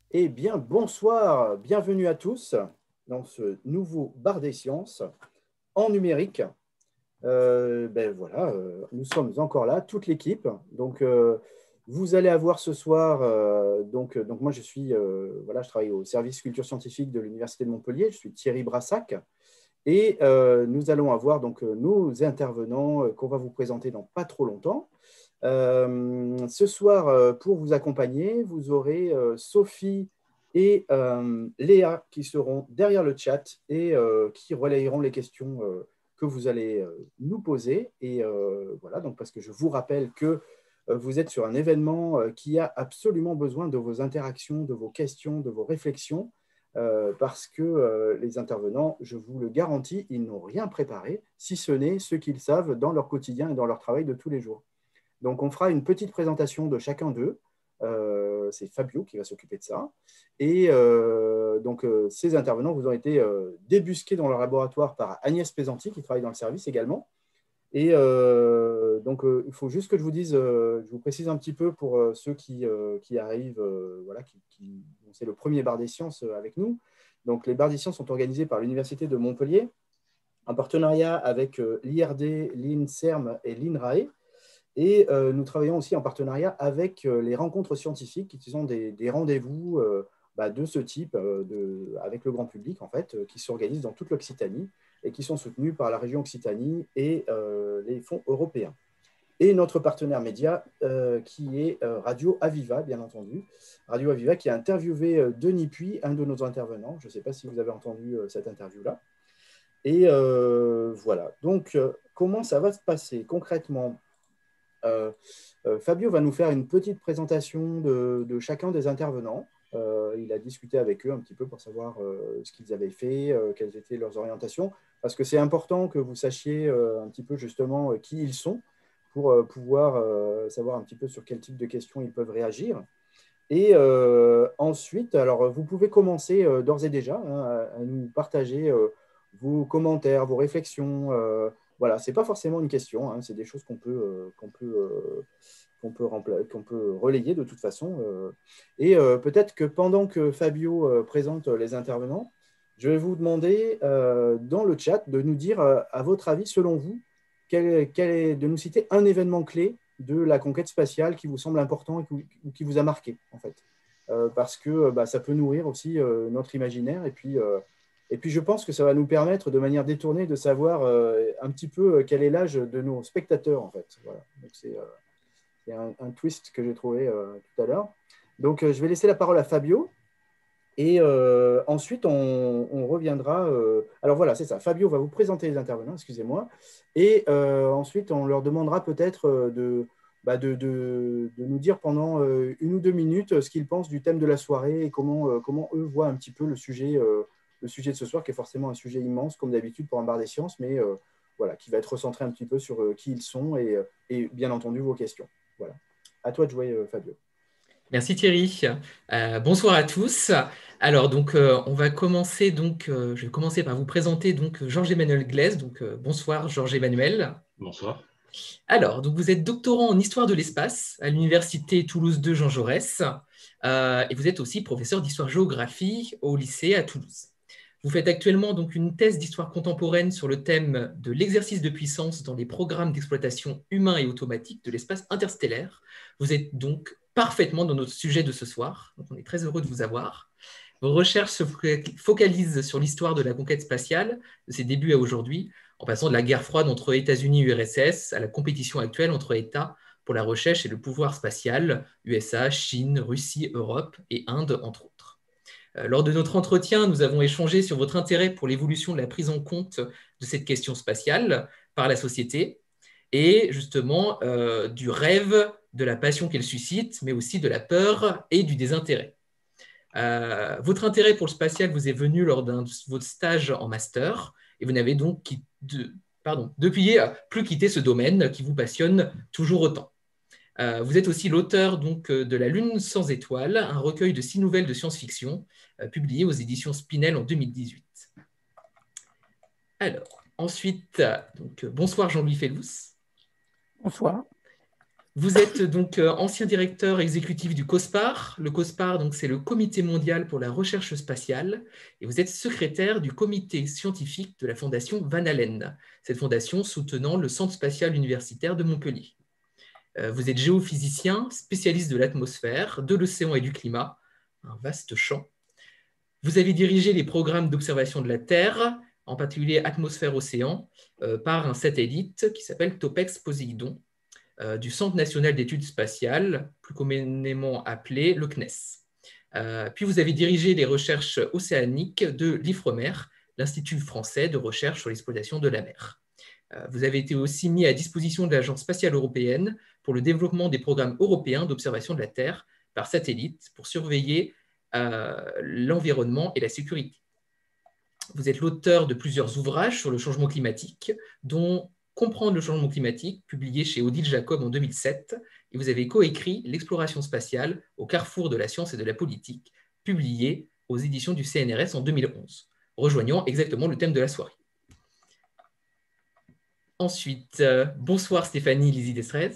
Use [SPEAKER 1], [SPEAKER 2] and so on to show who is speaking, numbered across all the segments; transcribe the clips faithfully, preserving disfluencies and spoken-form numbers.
[SPEAKER 1] Eh bien, bonsoir, bienvenue à tous dans ce nouveau bar des sciences en numérique. Euh, ben voilà, euh, nous sommes encore là, toute l'équipe. Donc, euh, vous allez avoir ce soir, euh, donc, donc moi je suis, euh, voilà, je travaille au service culture scientifique de l'Université de Montpellier, je suis Thierry Brassac, et euh, nous allons avoir donc nos intervenants euh, qu'on va vous présenter dans pas trop longtemps. Euh, ce soir, euh, pour vous accompagner, vous aurez euh, Sophie et euh, Léa qui seront derrière le chat et euh, qui relayeront les questions euh, que vous allez euh, nous poser. Et euh, voilà, donc parce que je vous rappelle que euh, vous êtes sur un événement euh, qui a absolument besoin de vos interactions, de vos questions, de vos réflexions, euh, parce que euh, les intervenants, je vous le garantis, ils n'ont rien préparé, si ce n'est ce qu'ils savent dans leur quotidien et dans leur travail de tous les jours. Donc, on fera une petite présentation de chacun d'eux. Euh, c'est Fabio qui va s'occuper de ça. Et euh, donc, euh, ces intervenants vous ont été euh, débusqués dans leur laboratoire par Agnès Pesanti, qui travaille dans le service également. Et euh, donc, euh, il faut juste que je vous dise, euh, je vous précise un petit peu pour euh, ceux qui, euh, qui arrivent, euh, voilà, qui, qui, c'est le premier bar des sciences euh, avec nous. Donc, les bars des sciences sont organisés par l'Université de Montpellier, en partenariat avec euh, l'I R D, l'INSERM et l'INRAE. Et euh, nous travaillons aussi en partenariat avec euh, les rencontres scientifiques, qui sont des, des rendez-vous euh, bah, de ce type, euh, de, avec le grand public, en fait, euh, qui s'organisent dans toute l'Occitanie et qui sont soutenus par la région Occitanie et euh, les fonds européens. Et notre partenaire média, euh, qui est euh, Radio Aviva, bien entendu. Radio Aviva qui a interviewé euh, Denis Puy, un de nos intervenants. Je ne sais pas si vous avez entendu euh, cette interview-là. Et euh, voilà. Donc, euh, comment ça va se passer concrètement? Euh, euh, Fabio va nous faire une petite présentation de, de chacun des intervenants. Euh, il a discuté avec eux un petit peu pour savoir euh, ce qu'ils avaient fait, euh, quelles étaient leurs orientations, parce que c'est important que vous sachiez euh, un petit peu justement euh, qui ils sont pour euh, pouvoir euh, savoir un petit peu sur quel type de questions ils peuvent réagir. Et euh, ensuite, alors vous pouvez commencer euh, d'ores et déjà hein, à, à nous partager euh, vos commentaires, vos réflexions. Euh, voilà, c'est pas forcément une question, hein, c'est des choses qu'on peut, euh, qu'on peut, euh, qu'on peut, qu'on peut relayer de toute façon. Euh. Et euh, peut-être que pendant que Fabio euh, présente les intervenants, je vais vous demander euh, dans le chat de nous dire, euh, à votre avis, selon vous, quel, quel est, de nous citer un événement clé de la conquête spatiale qui vous semble important et qui, qui vous a marqué, en fait. Euh, parce que bah, ça peut nourrir aussi euh, notre imaginaire. Et puis, euh, et puis, je pense que ça va nous permettre, de manière détournée, de savoir euh, un petit peu quel est l'âge de nos spectateurs, en fait. Voilà. Donc, c'est euh, un, un twist que j'ai trouvé euh, tout à l'heure. Donc, euh, je vais laisser la parole à Fabio. Et euh, ensuite, on, on reviendra. Euh, alors voilà, c'est ça. Fabio va vous présenter les intervenants, excusez-moi. Et euh, ensuite, on leur demandera peut-être euh, de, bah de, de, de, nous dire pendant euh, une ou deux minutes ce qu'ils pensent du thème de la soirée et comment, euh, comment eux voient un petit peu le sujet, euh, le sujet de ce soir, qui est forcément un sujet immense, comme d'habitude pour un bar des sciences, mais euh, voilà, qui va être recentré un petit peu sur euh, qui ils sont et, et bien entendu vos questions. Voilà. À toi de jouer, euh, Fabio.
[SPEAKER 2] Merci Thierry. Euh, bonsoir à tous. Alors donc euh, on va commencer donc euh, je vais commencer par vous présenter donc Georges-Emmanuel Glaise. Donc euh, bonsoir Georges-Emmanuel.
[SPEAKER 3] Bonsoir.
[SPEAKER 2] Alors donc vous êtes doctorant en histoire de l'espace à l'université Toulouse deux Jean Jaurès euh, et vous êtes aussi professeur d'histoire-géographie au lycée à Toulouse. Vous faites actuellement donc une thèse d'histoire contemporaine sur le thème de l'exercice de puissance dans les programmes d'exploitation humains et automatiques de l'espace interstellaire. Vous êtes donc parfaitement dans notre sujet de ce soir, donc on est très heureux de vous avoir. Vos recherches se focalisent sur l'histoire de la conquête spatiale, de ses débuts à aujourd'hui, en passant de la guerre froide entre États-Unis et U R S S à la compétition actuelle entre États pour la recherche et le pouvoir spatial, U S A, Chine, Russie, Europe et Inde, entre autres. Lors de notre entretien, nous avons échangé sur votre intérêt pour l'évolution de la prise en compte de cette question spatiale par la société et justement euh, du rêve, de la passion qu'elle suscite, mais aussi de la peur et du désintérêt. Euh, votre intérêt pour le spatial vous est venu lors d'un de votre stage en master et vous n'avez donc quitté, de, pardon, depuis plus quitté ce domaine qui vous passionne toujours autant. Euh, vous êtes aussi l'auteur donc de La Lune sans étoiles, un recueil de six nouvelles de science-fiction euh, publié aux éditions Spinel en deux mille dix-huit. Alors, ensuite, donc, bonsoir Jean-Louis Fellous.
[SPEAKER 4] Bonsoir.
[SPEAKER 2] Vous êtes donc euh, ancien directeur exécutif du COSPAR. Le COSPAR, donc, c'est le Comité mondial pour la recherche spatiale. Et vous êtes secrétaire du comité scientifique de la Fondation Van Allen, cette fondation soutenant le Centre spatial universitaire de Montpellier. Euh, vous êtes géophysicien, spécialiste de l'atmosphère, de l'océan et du climat, un vaste champ. Vous avez dirigé les programmes d'observation de la Terre, en particulier atmosphère-océan, euh, par un satellite qui s'appelle TOPEX Poséidon, euh, du Centre national d'études spatiales, plus communément appelé le C N E S. Euh, puis vous avez dirigé les recherches océaniques de l'IFREMER, l'Institut français de recherche sur l'exploitation de la mer. Euh, vous avez été aussi mis à disposition de l'Agence spatiale européenne pour le développement des programmes européens d'observation de la Terre par satellite pour surveiller euh, l'environnement et la sécurité. Vous êtes l'auteur de plusieurs ouvrages sur le changement climatique, dont Comprendre le changement climatique, publié chez Odile Jacob en deux mille sept, et vous avez coécrit L'exploration spatiale au carrefour de la science et de la politique, publié aux éditions du C N R S en deux mille onze, rejoignant exactement le thème de la soirée. Ensuite, euh, bonsoir Stéphanie Lizy-Destrez.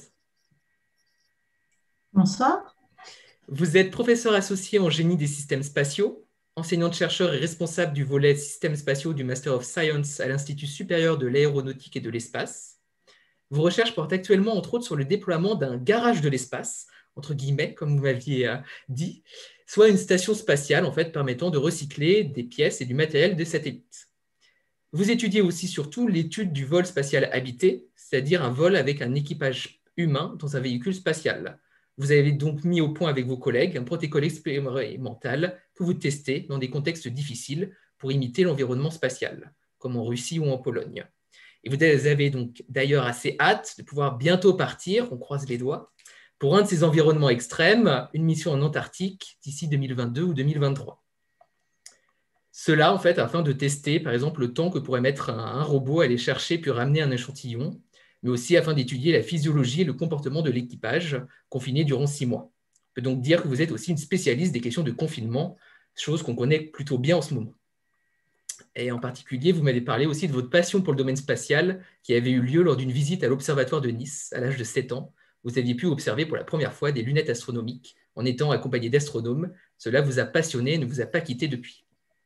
[SPEAKER 3] Bonsoir.
[SPEAKER 2] Vous êtes professeur associé en génie des systèmes spatiaux, enseignante-chercheur et responsable du volet systèmes spatiaux du Master of Science à l'Institut supérieur de l'aéronautique et de l'espace. Vos recherches portent actuellement, entre autres, sur le déploiement d'un garage de l'espace, entre guillemets, comme vous m'aviez euh, dit, soit une station spatiale, en fait, permettant de recycler des pièces et du matériel des satellites. Vous étudiez aussi surtout l'étude du vol spatial habité, c'est-à-dire un vol avec un équipage humain dans un véhicule spatial. Vous avez donc mis au point avec vos collègues un protocole expérimental que vous testez dans des contextes difficiles pour imiter l'environnement spatial, comme en Russie ou en Pologne. Et vous avez donc d'ailleurs assez hâte de pouvoir bientôt partir, on croise les doigts, pour un de ces environnements extrêmes, une mission en Antarctique d'ici deux mille vingt-deux ou deux mille vingt-trois. Cela, en fait, afin de tester, par exemple, le temps que pourrait mettre un, un robot à aller chercher puis ramener un échantillon, mais aussi afin d'étudier la physiologie et le comportement de l'équipage confiné durant six mois. On peut donc dire que vous êtes aussi une spécialiste des questions de confinement, chose qu'on connaît plutôt bien en ce moment. Et en particulier, vous m'avez parlé aussi de votre passion pour le domaine spatial qui avait eu lieu lors d'une visite à l'Observatoire de Nice à l'âge de sept ans. Vous aviez pu observer pour la première fois des lunettes astronomiques en étant accompagné d'astronomes. Cela vous a passionné et ne vous a pas quitté depuis.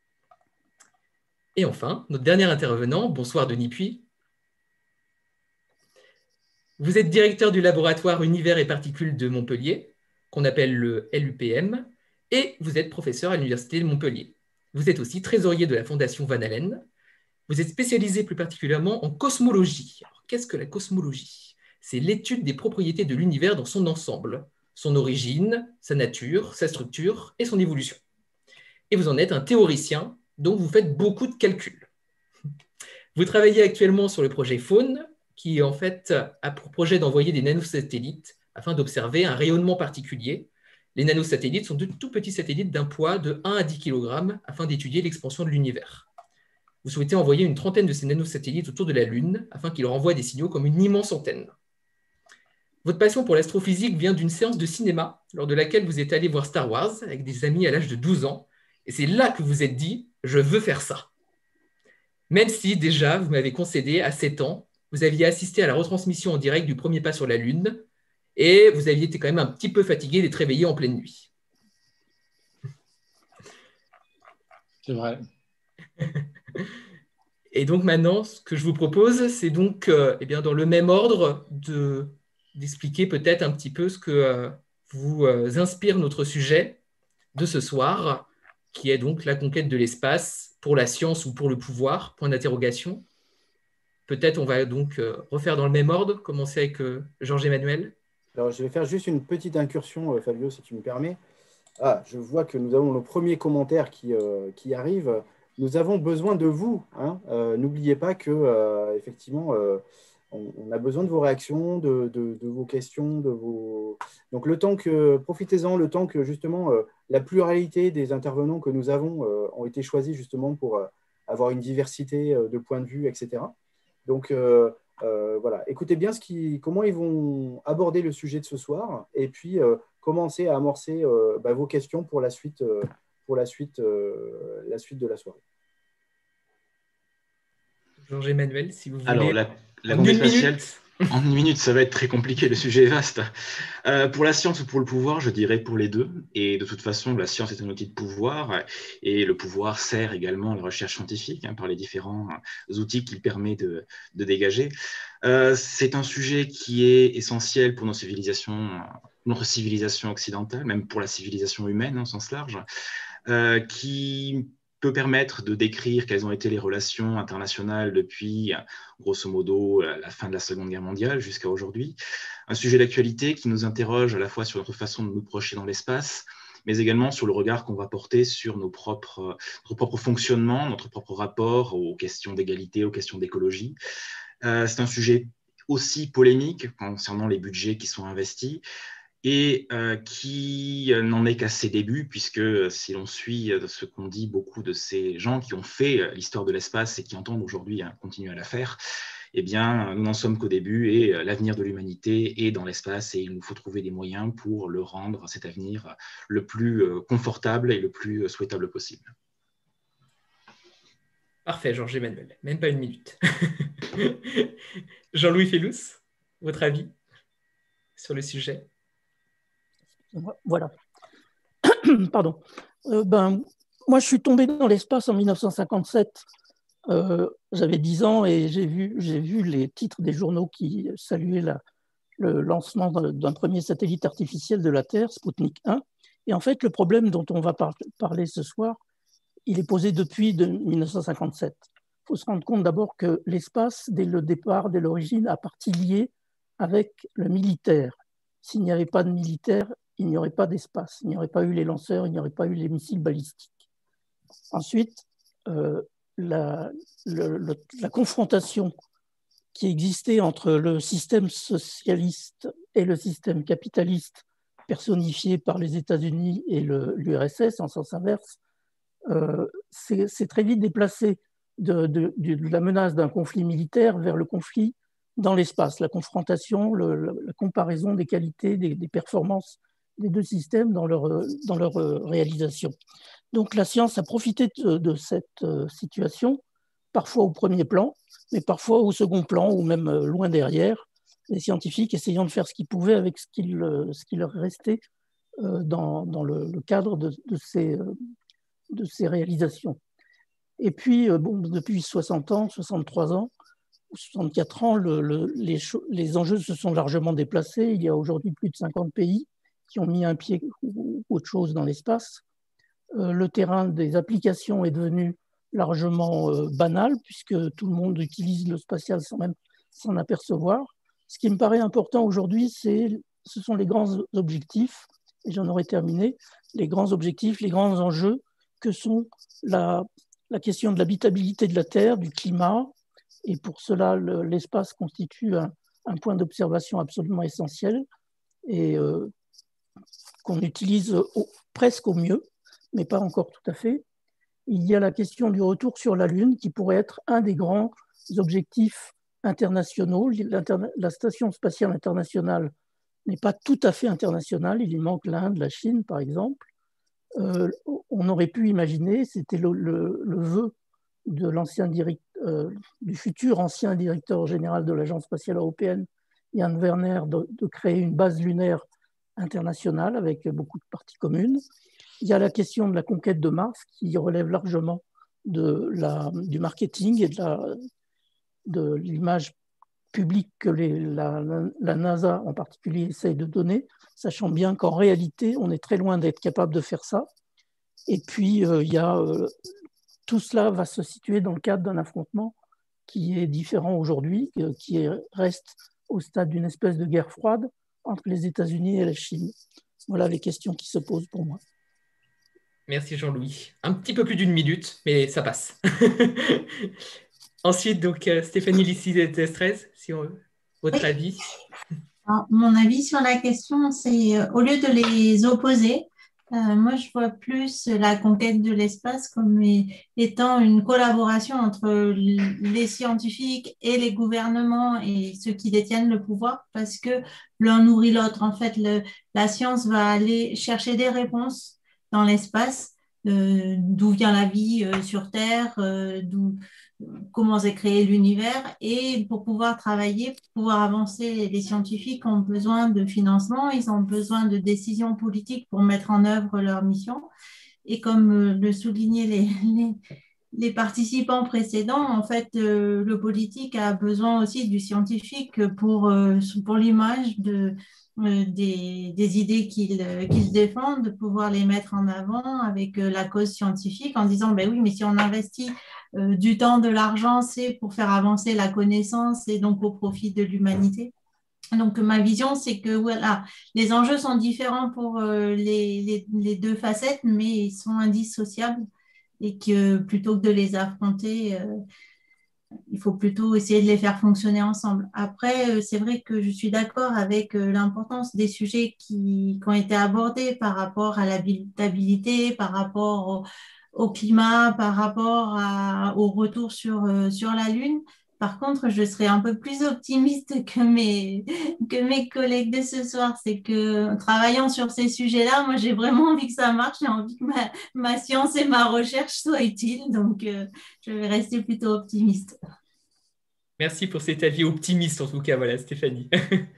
[SPEAKER 2] Et enfin, notre dernier intervenant, bonsoir Denis Puy. Vous êtes directeur du laboratoire Univers et Particules de Montpellier, qu'on appelle le L U P M, et vous êtes professeur à l'Université de Montpellier. Vous êtes aussi trésorier de la Fondation Van Allen. Vous êtes spécialisé plus particulièrement en cosmologie. Alors, qu'est-ce que la cosmologie? C'est l'étude des propriétés de l'univers dans son ensemble, son origine, sa nature, sa structure et son évolution. Et vous en êtes un théoricien, donc vous faites beaucoup de calculs. Vous travaillez actuellement sur le projet Faune, qui en fait a pour projet d'envoyer des nanosatellites afin d'observer un rayonnement particulier. Les nanosatellites sont de tout petits satellites d'un poids de un à dix kilogrammes afin d'étudier l'expansion de l'univers. Vous souhaitez envoyer une trentaine de ces nanosatellites autour de la Lune afin qu'ils renvoient des signaux comme une immense antenne. Votre passion pour l'astrophysique vient d'une séance de cinéma lors de laquelle vous êtes allé voir Star Wars avec des amis à l'âge de douze ans. Et c'est là que vous vous êtes dit « je veux faire ça ». Même si déjà vous m'avez concédé à sept ans, vous aviez assisté à la retransmission en direct du premier pas sur la Lune et vous aviez été quand même un petit peu fatigué d'être réveillé en pleine nuit.
[SPEAKER 4] C'est vrai.
[SPEAKER 2] Et donc maintenant, ce que je vous propose, c'est donc, euh, eh bien, dans le même ordre, de, d'expliquer peut-être un petit peu ce que euh, vous euh, inspire notre sujet de ce soir, qui est donc la conquête de l'espace pour la science ou pour le pouvoir, point d'interrogation. Peut-être on va donc euh, refaire dans le même ordre, commencer avec euh, Georges-Emmanuel.
[SPEAKER 1] Alors, je vais faire juste une petite incursion, euh, Fabio, si tu me permets. Ah, je vois que nous avons le premier commentaire qui, euh, qui arrive. Nous avons besoin de vous. Hein. Euh, N'oubliez pas que, euh, effectivement, euh, on, on a besoin de vos réactions, de, de, de vos questions, de vos. Donc, le temps que, profitez-en, le temps que justement euh, la pluralité des intervenants que nous avons euh, ont été choisis justement pour euh, avoir une diversité euh, de points de vue, et cetera. Donc, euh, euh, voilà, écoutez bien ce qui, comment ils vont aborder le sujet de ce soir et puis euh, commencer à amorcer euh, bah, vos questions pour la suite, euh, pour la suite, euh, la suite de la soirée.
[SPEAKER 2] Georges-Emmanuel, si vous voulez.
[SPEAKER 4] Alors, la, la
[SPEAKER 2] en
[SPEAKER 4] conquête
[SPEAKER 2] une
[SPEAKER 4] spatiale,
[SPEAKER 2] minute.
[SPEAKER 3] En une minute, ça va être très compliqué, le sujet est vaste. Euh, pour la science ou pour le pouvoir, je dirais pour les deux. Et de toute façon, la science est un outil de pouvoir et le pouvoir sert également à la recherche scientifique hein, par les différents outils qu'il permet de, de dégager. Euh, c'est un sujet qui est essentiel pour nos civilisations, notre civilisation occidentale, même pour la civilisation humaine au sens large, euh, qui peut permettre de décrire quelles ont été les relations internationales depuis, grosso modo, la fin de la Seconde Guerre mondiale jusqu'à aujourd'hui. Un sujet d'actualité qui nous interroge à la fois sur notre façon de nous projeter dans l'espace, mais également sur le regard qu'on va porter sur nos propres, notre propre fonctionnement, notre propre rapport aux questions d'égalité, aux questions d'écologie. Euh, c'est un sujet aussi polémique concernant les budgets qui sont investis, et euh, qui n'en est qu'à ses débuts, puisque si l'on suit ce qu'ont dit beaucoup de ces gens qui ont fait l'histoire de l'espace et qui entendent aujourd'hui hein, continuer à la faire, eh bien, nous n'en sommes qu'au début et l'avenir de l'humanité est dans l'espace et il nous faut trouver des moyens pour le rendre, cet avenir, le plus confortable et le plus souhaitable possible.
[SPEAKER 2] Parfait, Georges Emmanuel, même pas une minute. Jean-Louis Fellous, votre avis sur le sujet?
[SPEAKER 5] Voilà. Pardon. Euh, ben, moi, je suis tombé dans l'espace en mille neuf cent cinquante-sept. Euh, J'avais dix ans et j'ai vu, j'ai vu les titres des journaux qui saluaient la, le lancement d'un premier satellite artificiel de la Terre, Sputnik un. Et en fait, le problème dont on va par parler ce soir, il est posé depuis de mille neuf cent cinquante-sept. Il faut se rendre compte d'abord que l'espace, dès le départ, dès l'origine, a partie liée avec le militaire. S'il n'y avait pas de militaire, il n'y aurait pas d'espace, il n'y aurait pas eu les lanceurs, il n'y aurait pas eu les missiles balistiques. Ensuite, euh, la, le, le, la confrontation qui existait entre le système socialiste et le système capitaliste, personnifié par les États-Unis et l'U R S S en sens inverse, euh, c'est très vite déplacé de, de, de la menace d'un conflit militaire vers le conflit dans l'espace, la confrontation, le, la, la comparaison des qualités, des, des performances des deux systèmes dans leur, dans leur réalisation. Donc la science a profité de, de cette situation, parfois au premier plan, mais parfois au second plan ou même loin derrière, les scientifiques essayant de faire ce qu'ils pouvaient avec ce qu'il ce qui leur restait dans, dans le, le cadre de, de, ces, de ces réalisations. Et puis, bon, depuis soixante ans, soixante-trois ans, soixante-quatre ans, le, le, les, les enjeux se sont largement déplacés. Il y a aujourd'hui plus de cinquante pays qui ont mis un pied ou autre chose dans l'espace. Euh, le terrain des applications est devenu largement euh, banal, puisque tout le monde utilise le spatial sans même s'en apercevoir. Ce qui me paraît important aujourd'hui, ce sont les grands objectifs, et j'en aurais terminé, les grands objectifs, les grands enjeux, que sont la, la question de l'habitabilité de la Terre, du climat, et pour cela, l'espace constitue un, un point d'observation absolument essentiel, et euh, qu'on utilise au, presque au mieux, mais pas encore tout à fait. Il y a la question du retour sur la Lune, qui pourrait être un des grands objectifs internationaux. La Station spatiale internationale n'est pas tout à fait internationale, il y manque l'Inde, la Chine, par exemple. Euh, on aurait pu imaginer, c'était le, le, le vœu de l'ancien direct, euh, du futur ancien directeur général de l'Agence spatiale européenne, Jan Werner, de, de créer une base lunaire internationale avec beaucoup de parties communes. Il y a la question de la conquête de Mars qui relève largement de la, du marketing et de l'image publique que les, la, la NASA en particulier essaye de donner, sachant bien qu'en réalité, on est très loin d'être capable de faire ça. Et puis, euh, il y a, euh, tout cela va se situer dans le cadre d'un affrontement qui est différent aujourd'hui, euh, qui est, reste au stade d'une espèce de guerre froide entre les États-Unis et la Chine. Voilà les questions qui se posent pour moi.
[SPEAKER 2] Merci Jean-Louis. Un petit peu plus d'une minute, mais ça passe. Ensuite, donc, euh, Stéphanie Lissi-Destrez, si on... votre oui. avis.
[SPEAKER 6] Alors, mon avis sur la question, c'est euh, au lieu de les opposer, euh, moi je vois plus la conquête de l'espace comme étant une collaboration entre les scientifiques et les gouvernements et ceux qui détiennent le pouvoir, parce que l'un nourrit l'autre. En fait, le, la science va aller chercher des réponses dans l'espace, euh, d'où vient la vie euh, sur Terre, euh, d'où, comment s'est créé l'univers. Et pour pouvoir travailler, pour pouvoir avancer, les scientifiques ont besoin de financement, ils ont besoin de décisions politiques pour mettre en œuvre leur mission. Et comme euh, le soulignaient les, les, les participants précédents, en fait, euh, le politique a besoin aussi du scientifique pour, euh, pour l'image de, euh, des, des idées qu'ils euh, qu'ils défendent, de pouvoir les mettre en avant avec euh, la cause scientifique en disant, ben oui, mais si on investit euh, du temps, de l'argent, c'est pour faire avancer la connaissance et donc au profit de l'humanité. Donc, ma vision, c'est que voilà, les enjeux sont différents pour euh, les, les, les deux facettes, mais ils sont indissociables et que plutôt que de les affronter, euh, il faut plutôt essayer de les faire fonctionner ensemble. Après, euh, c'est vrai que je suis d'accord avec euh, l'importance des sujets qui, qui ont été abordés par rapport à l'habitabilité, par rapport au, au climat, par rapport à, au retour sur, euh, sur la Lune. Par contre, je serais un peu plus optimiste que mes, que mes collègues de ce soir. C'est que, en travaillant sur ces sujets-là, moi, j'ai vraiment envie que ça marche. J'ai envie que ma, ma science et ma recherche soient utiles. Donc, euh, je vais rester plutôt optimiste.
[SPEAKER 2] Merci pour cet avis optimiste, en tout cas, voilà, Stéphanie.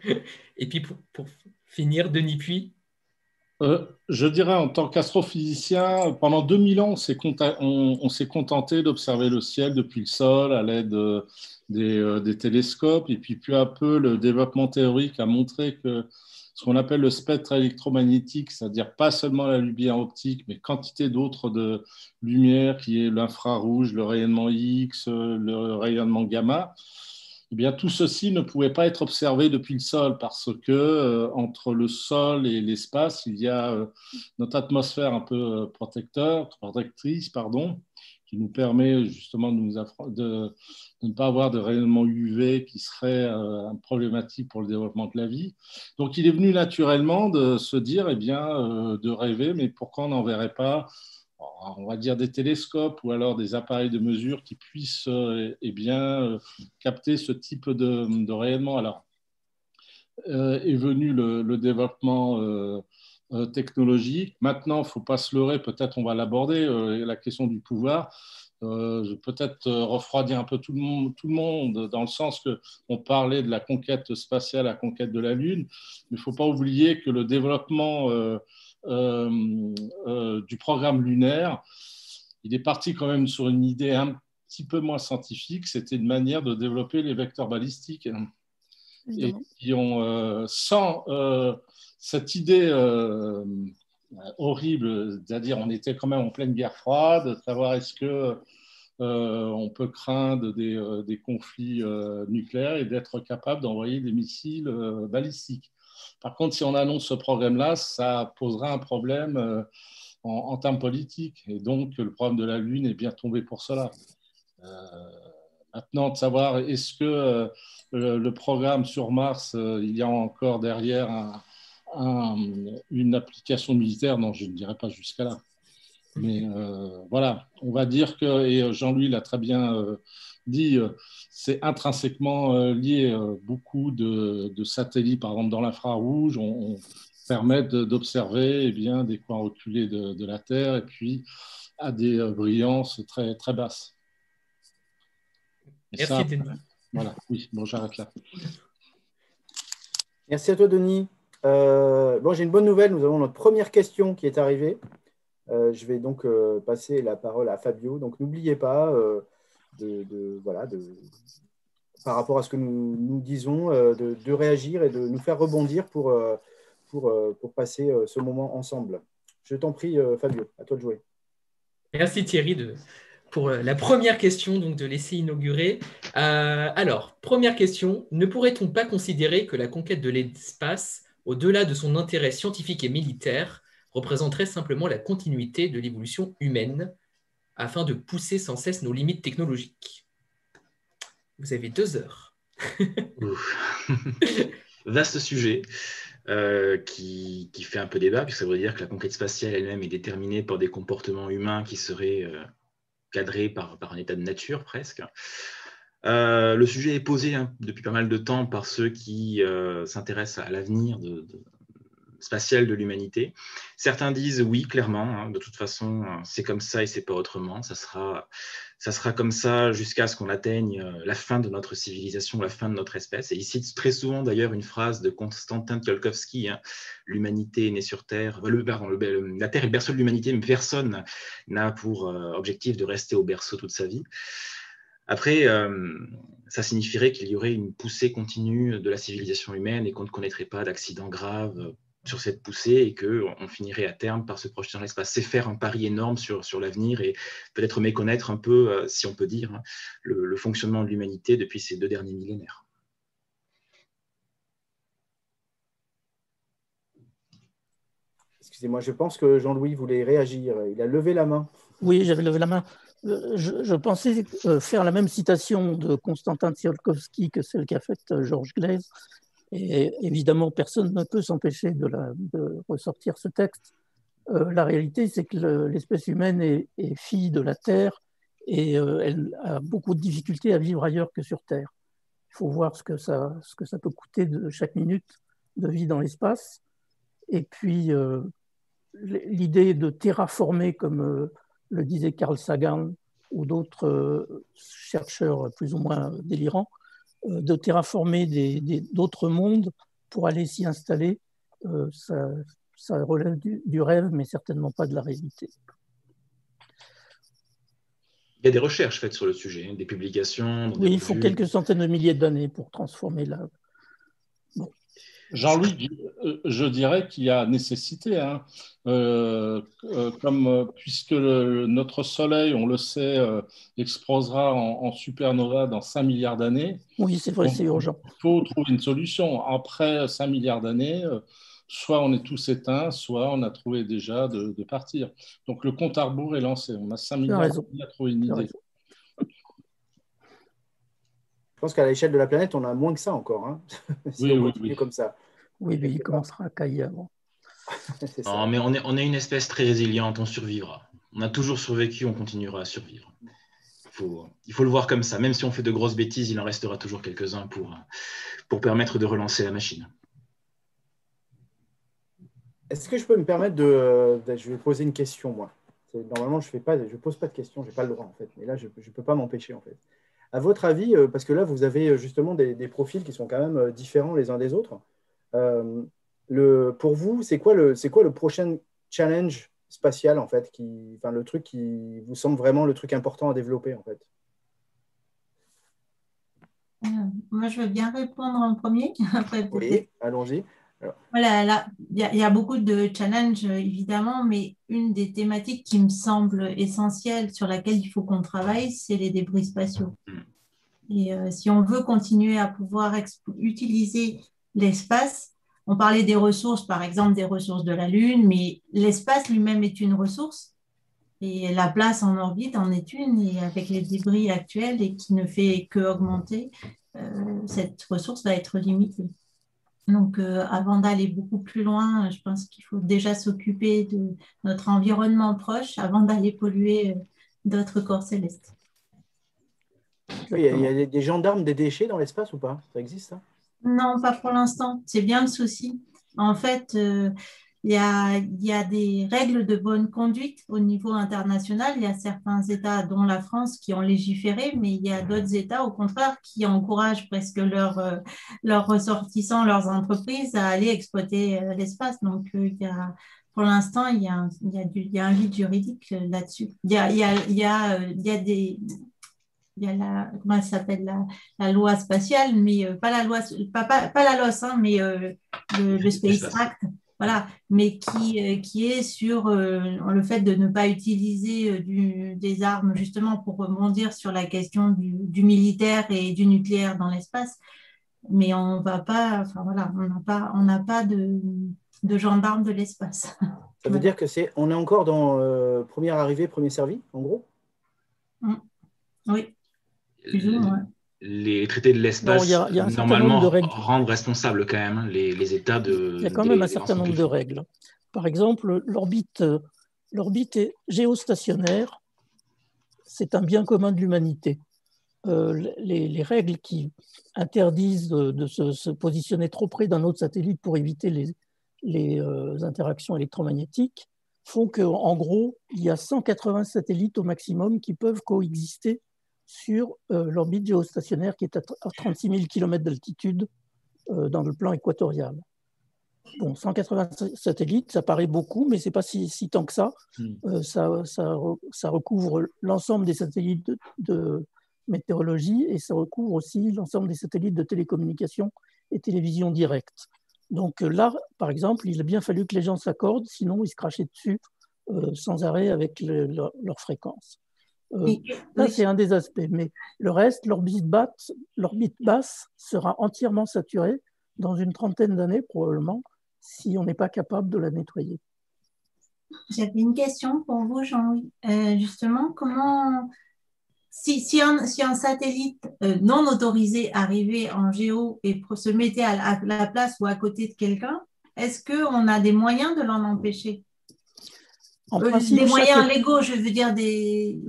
[SPEAKER 2] Et puis, pour, pour finir, Denis Puy.
[SPEAKER 4] Euh, je dirais, en tant qu'astrophysicien, pendant deux mille ans, on s'est on, on s'est contenté d'observer le ciel depuis le sol à l'aide euh, des, euh, des télescopes. Et puis, peu à peu, le développement théorique a montré que ce qu'on appelle le spectre électromagnétique, c'est-à-dire pas seulement la lumière optique, mais quantité d'autres de lumière, qui est l'infrarouge, le rayonnement X, le rayonnement gamma, eh bien, tout ceci ne pouvait pas être observé depuis le sol parce que euh, entre le sol et l'espace, il y a euh, notre atmosphère un peu euh, protecteur, protectrice, pardon, qui nous permet justement de, nous de, de ne pas avoir de rayonnement U V qui serait euh, problématique pour le développement de la vie. Donc, il est venu naturellement de se dire, eh bien, euh, de rêver, mais pourquoi on n'enverrait pas, on va dire, des télescopes ou alors des appareils de mesure qui puissent euh, eh bien, euh, capter ce type de, de rayonnement. Alors, euh, est venu le, le développement euh, euh, technologique. Maintenant, il ne faut pas se leurrer, peut-être on va l'aborder, euh, la question du pouvoir. Euh, je vais peut-être euh, refroidir un peu tout le, monde, tout le monde, dans le sens qu'on parlait de la conquête spatiale, la conquête de la Lune, mais il ne faut pas oublier que le développement euh, euh, euh, du programme lunaire, il est parti quand même sur une idée un petit peu moins scientifique, c'était une manière de développer les vecteurs balistiques. Et qui ont, euh, sans euh, cette idée euh, horrible, c'est-à-dire on était quand même en pleine guerre froide, de savoir est-ce que euh, on peut craindre des, euh, des conflits euh, nucléaires et d'être capable d'envoyer des missiles euh, balistiques. Par contre, si on annonce ce problème-là, ça posera un problème euh, en, en termes politiques. Et donc, le problème de la Lune est bien tombé pour cela. Euh, maintenant, de savoir est-ce que euh, le, le programme sur Mars, euh, il y a encore derrière un, un, une application militaire, non, je ne dirais pas jusqu'à là. Mais euh, voilà, on va dire que, et Jean-Louis l'a très bien euh, dit, euh, c'est intrinsèquement euh, lié. Euh, beaucoup de, de satellites, par exemple dans l'infrarouge, on, on permet d'observer eh bien, des coins reculés de, de la Terre et puis à des euh, brillances très, très basses. Et
[SPEAKER 2] Merci,
[SPEAKER 4] ça,
[SPEAKER 2] Denis.
[SPEAKER 4] Voilà, oui, bon, j'arrête là.
[SPEAKER 1] Merci à toi, Denis. Euh, bon, j'ai une bonne nouvelle. Nous avons notre première question qui est arrivée. Euh, je vais donc euh, passer la parole à Fabio. Donc, n'oubliez pas, euh, de, de, voilà, de, par rapport à ce que nous, nous disons, euh, de, de réagir et de nous faire rebondir pour, euh, pour, euh, pour passer euh, ce moment ensemble. Je t'en prie, euh, Fabio, à toi de jouer.
[SPEAKER 2] Merci Thierry de, pour la première question donc, de l'essai inauguré. Euh, alors, première question, ne pourrait-on pas considérer que la conquête de l'espace, au-delà de son intérêt scientifique et militaire, représenterait simplement la continuité de l'évolution humaine afin de pousser sans cesse nos limites technologiques? Vous avez deux heures.
[SPEAKER 3] Vaste sujet. Euh, qui, qui fait un peu débat, puisque ça veut dire que la conquête spatiale elle-même est déterminée par des comportements humains qui seraient euh, cadrés par, par un état de nature presque. Euh, le sujet est posé hein, depuis pas mal de temps par ceux qui euh, s'intéressent à l'avenir de, de, spatiale de l'humanité. Certains disent oui, clairement, hein, de toute façon, c'est comme ça et c'est pas autrement. Ça sera, ça sera comme ça jusqu'à ce qu'on atteigne la fin de notre civilisation, la fin de notre espèce. Et il cite très souvent d'ailleurs une phrase de Konstantin Tsiolkovsky, hein, l'humanité est née sur Terre, le, pardon, le, la Terre est le berceau de l'humanité, mais personne n'a pour euh, objectif de rester au berceau toute sa vie. Après, euh, ça signifierait qu'il y aurait une poussée continue de la civilisation humaine et qu'on ne connaîtrait pas d'accidents graves sur cette poussée et qu'on finirait à terme par se projeter dans l'espace. C'est faire un pari énorme sur, sur l'avenir et peut-être méconnaître un peu, euh, si on peut dire, hein, le, le fonctionnement de l'humanité depuis ces deux derniers millénaires.
[SPEAKER 1] Excusez-moi, je pense que Jean-Louis voulait réagir. Il a levé la main.
[SPEAKER 5] Oui, j'avais levé la main. Je, je pensais faire la même citation de Konstantin Tsiolkovsky que celle qu'a faite Georges Glaise. Et évidemment, personne ne peut s'empêcher de, la, de ressortir ce texte. Euh, la réalité, c'est que l'espèce humaine est, est fille de la Terre et euh, elle a beaucoup de difficultés à vivre ailleurs que sur Terre. Il faut voir ce que ça, ce que ça peut coûter de chaque minute de vie dans l'espace. Et puis, euh, l'idée de terraformer, comme euh, le disait Carl Sagan ou d'autres euh, chercheurs plus ou moins délirants, euh, de terraformer d'autres mondes pour aller s'y installer, euh, ça, ça relève du, du rêve, mais certainement pas de la réalité.
[SPEAKER 3] Il y a des recherches faites sur le sujet, des publications. Dans
[SPEAKER 5] oui,
[SPEAKER 3] des
[SPEAKER 5] il faut
[SPEAKER 3] revues.
[SPEAKER 5] quelques centaines de milliers d'années pour transformer la... Bon.
[SPEAKER 4] Jean-Louis, je dirais qu'il y a nécessité, hein, euh, euh, comme euh, puisque le, notre Soleil, on le sait, euh, explosera en, en supernova dans cinq milliards d'années.
[SPEAKER 5] Oui, c'est vrai, c'est urgent.
[SPEAKER 4] Il faut trouver une solution. Après cinq milliards d'années, euh, soit on est tous éteints, soit on a trouvé déjà de, de partir. Donc le compte à rebours est lancé. On a cinq milliards d'années à trouver une idée.
[SPEAKER 1] Je pense qu'à l'échelle de la planète, on a moins que ça encore. Hein, si
[SPEAKER 4] oui,
[SPEAKER 1] on
[SPEAKER 4] oui,
[SPEAKER 1] continue
[SPEAKER 4] oui.
[SPEAKER 1] comme ça.
[SPEAKER 5] Oui, mais il commencera à cailler avant.
[SPEAKER 3] Non, mais on est, on est une espèce très résiliente, on survivra. On a toujours survécu, on continuera à survivre. Il faut, il faut le voir comme ça. Même si on fait de grosses bêtises, il en restera toujours quelques-uns pour, pour permettre de relancer la machine.
[SPEAKER 1] Est-ce que je peux me permettre de, de... Je vais poser une question, moi. Normalement, je ne pose pas de questions, je n'ai pas le droit, en fait. Mais là, je ne peux pas m'empêcher, en fait. À votre avis, parce que là, vous avez justement des, des profils qui sont quand même différents les uns des autres. Euh, le, pour vous, c'est quoi, quoi le prochain challenge spatial, en fait, qui, enfin, le truc qui vous semble vraiment le truc important à développer, en fait?
[SPEAKER 6] euh, Moi, je veux bien répondre en premier. Après,
[SPEAKER 1] oui, allons-y.
[SPEAKER 6] Voilà, là, il y, y a beaucoup de challenges, évidemment, mais une des thématiques qui me semble essentielle, sur laquelle il faut qu'on travaille, c'est les débris spatiaux. Et euh, si on veut continuer à pouvoir utiliser l'espace, on parlait des ressources, par exemple, des ressources de la Lune, mais l'espace lui-même est une ressource. Et la place en orbite en est une, et avec les débris actuels, et qui ne fait qu'augmenter, euh, cette ressource va être limitée. Donc, euh, avant d'aller beaucoup plus loin, je pense qu'il faut déjà s'occuper de notre environnement proche avant d'aller polluer euh, d'autres corps célestes.
[SPEAKER 1] Il y, a, il y a des gendarmes des déchets dans l'espace ou pas? Ça existe, ça?
[SPEAKER 6] Non, pas pour l'instant. C'est bien le souci. En fait, euh, il y a, il y a des règles de bonne conduite au niveau international. Il y a certains États, dont la France, qui ont légiféré, mais il y a d'autres États, au contraire, qui encouragent presque leurs, euh, leurs ressortissants, leurs entreprises à aller exploiter euh, l'espace. Donc, euh, il y a, pour l'instant, il y a un, il y a du, il y a un vide juridique euh, là-dessus. Il y a, il y a, il y a, euh, il y a des... Il y a la, comment elle s'appelle, la, la loi spatiale, mais euh, pas la loi, pas, pas, pas la L O S, hein, mais euh, le, le Space Act, voilà, mais qui, euh, qui est sur euh, le fait de ne pas utiliser euh, du, des armes, justement pour rebondir sur la question du, du militaire et du nucléaire dans l'espace. Mais on va pas, enfin voilà, on n'a pas, on n'a pas de, de gendarmes de l'espace.
[SPEAKER 1] Ça veut dire que c'est, on est encore dans euh, première arrivée, premier servi, en gros?
[SPEAKER 6] Mmh. Oui. Plus ou moins.
[SPEAKER 3] Les traités de l'espace, normalement, rendent responsables quand même les, les États de...
[SPEAKER 5] Il y a quand même un certain nombre de règles. Par exemple, l'orbite, l'orbite est géostationnaire, c'est un bien commun de l'humanité. Euh, les, les règles qui interdisent de, de se, se positionner trop près d'un autre satellite pour éviter les, les euh, interactions électromagnétiques font qu'en gros, il y a cent quatre-vingts satellites au maximum qui peuvent coexister sur euh, l'orbite géostationnaire qui est à trente-six mille kilomètres d'altitude euh, dans le plan équatorial. Bon, cent quatre-vingts satellites, ça paraît beaucoup, mais ce n'est pas si, si tant que ça. Mm. Euh, ça, ça. Ça recouvre l'ensemble des satellites de, de météorologie et ça recouvre aussi l'ensemble des satellites de télécommunications et télévision directe. Donc là, par exemple, il a bien fallu que les gens s'accordent, sinon ils se crachaient dessus euh, sans arrêt avec le, leur, leur fréquence. Euh, oui. Ça, c'est un des aspects. Mais le reste, l'orbite basse, l'orbite basse sera entièrement saturée dans une trentaine d'années probablement, si on n'est pas capable de la nettoyer.
[SPEAKER 6] J'avais une question pour vous, Jean-Louis. Euh, justement, comment, si, si, un, si un satellite euh, non autorisé arrivait en géo et se mettait à, à la place ou à côté de quelqu'un, est-ce qu'on a des moyens de l'en empêcher?
[SPEAKER 5] En
[SPEAKER 6] euh,
[SPEAKER 5] principe,
[SPEAKER 6] Des moyens
[SPEAKER 5] chaque...
[SPEAKER 6] légaux, je veux dire des...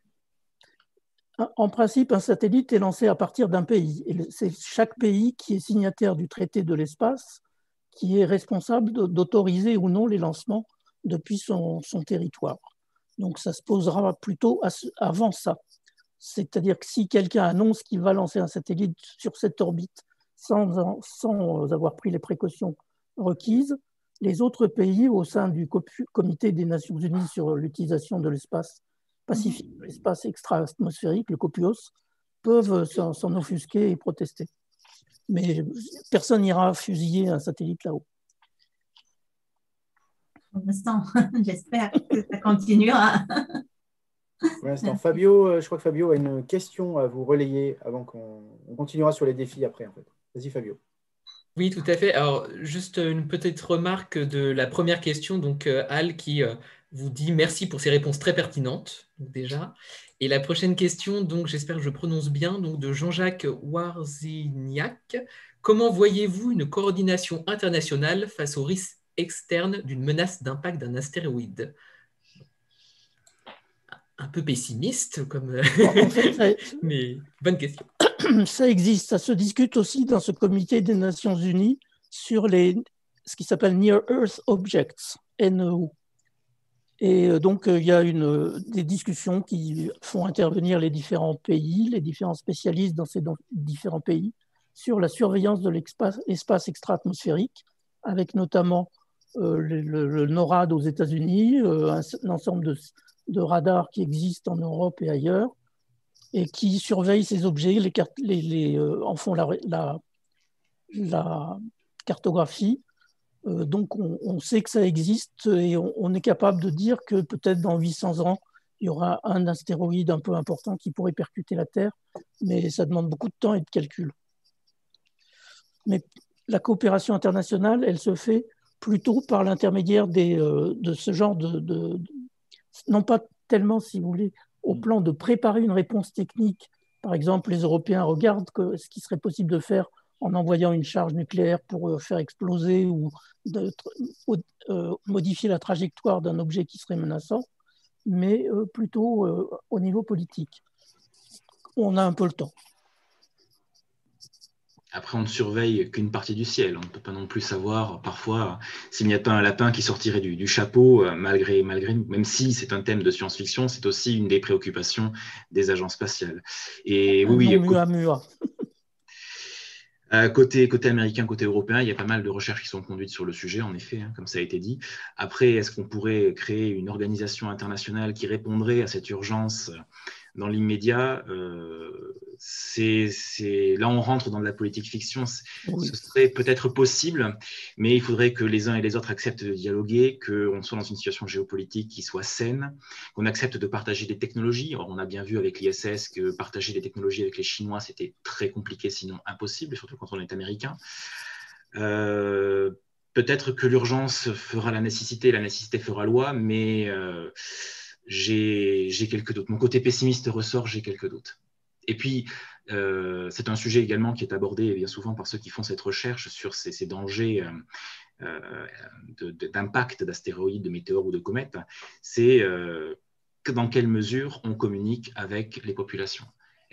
[SPEAKER 5] En principe, un satellite est lancé à partir d'un pays. Et c'est chaque pays qui est signataire du traité de l'espace qui est responsable d'autoriser ou non les lancements depuis son, son territoire. Donc, ça se posera plutôt avant ça. C'est-à-dire que si quelqu'un annonce qu'il va lancer un satellite sur cette orbite sans, sans avoir pris les précautions requises, les autres pays au sein du Comité des Nations Unies sur l'utilisation de l'espace pacifique, l'espace extra-atmosphérique, le COPUOS, peuvent s'en offusquer et protester. Mais personne n'ira fusiller un satellite là-haut.
[SPEAKER 6] Pour l'instant, j'espère que ça continuera.
[SPEAKER 1] Pour l'instant, Fabio, je crois que Fabio a une question à vous relayer avant qu'on continuera sur les défis après. En fait. Vas-y, Fabio.
[SPEAKER 2] Oui, tout à fait. Alors, juste une petite remarque de la première question. Donc, euh, Al qui euh, vous dit merci pour ces réponses très pertinentes, donc, déjà. Et la prochaine question, donc j'espère que je prononce bien, donc de Jean-Jacques Warzignac. Comment voyez-vous une coordination internationale face aux risques externes d'une menace d'impact d'un astéroïde? Un peu pessimiste, comme...
[SPEAKER 5] En fait, ça...
[SPEAKER 2] mais bonne question.
[SPEAKER 5] Ça existe, ça se discute aussi dans ce comité des Nations Unies sur les, ce qui s'appelle Near Earth Objects, N E O. Et donc, il y a une, des discussions qui font intervenir les différents pays, les différents spécialistes dans ces différents pays, sur la surveillance de l'espace extra-atmosphérique, avec notamment euh, le, le, le NORAD aux États-Unis, euh, un, un ensemble de, de radars qui existent en Europe et ailleurs, et qui surveillent ces objets, les, les, les, euh, en font la, la, la cartographie. Euh, donc, on, on sait que ça existe et on, on est capable de dire que peut-être dans huit cents ans, il y aura un astéroïde un peu important qui pourrait percuter la Terre, mais ça demande beaucoup de temps et de calcul. Mais la coopération internationale, elle se fait plutôt par l'intermédiaire euh, de ce genre de, de, de... Non pas tellement, si vous voulez, au plan de préparer une réponse technique. Par exemple, les Européens regardent que, ce qui serait possible de faire en envoyant une charge nucléaire pour faire exploser ou de, euh, modifier la trajectoire d'un objet qui serait menaçant, mais euh, plutôt euh, au niveau politique. On a un peu le temps.
[SPEAKER 3] Après, on ne surveille qu'une partie du ciel. On ne peut pas non plus savoir, parfois, s'il n'y a pas un lapin qui sortirait du, du chapeau, malgré, malgré nous. Même si c'est un thème de science-fiction, c'est aussi une des préoccupations des agences spatiales. Et oui, oui,
[SPEAKER 5] mua, mua.
[SPEAKER 3] Euh, côté, côté américain, côté européen, il y a pas mal de recherches qui sont conduites sur le sujet, en effet, hein, comme ça a été dit. Après, est-ce qu'on pourrait créer une organisation internationale qui répondrait à cette urgence dans l'immédiat? euh, c'est, c'est... Là, on rentre dans de la politique fiction. Oui. Ce serait peut-être possible, mais il faudrait que les uns et les autres acceptent de dialoguer, qu'on soit dans une situation géopolitique qui soit saine, qu'on accepte de partager des technologies. Or, on a bien vu avec l'I S S que partager des technologies avec les Chinois, c'était très compliqué, sinon impossible, surtout quand on est américain. Euh, peut-être que l'urgence fera la nécessité, la nécessité fera loi, mais euh, j'ai, j'ai quelques doutes. Mon côté pessimiste ressort, j'ai quelques doutes. Et puis, euh, c'est un sujet également qui est abordé bien souvent par ceux qui font cette recherche sur ces, ces dangers euh, euh, de, de, d'impact d'astéroïdes, de météores ou de comètes. C'est euh, que dans quelle mesure on communique avec les populations.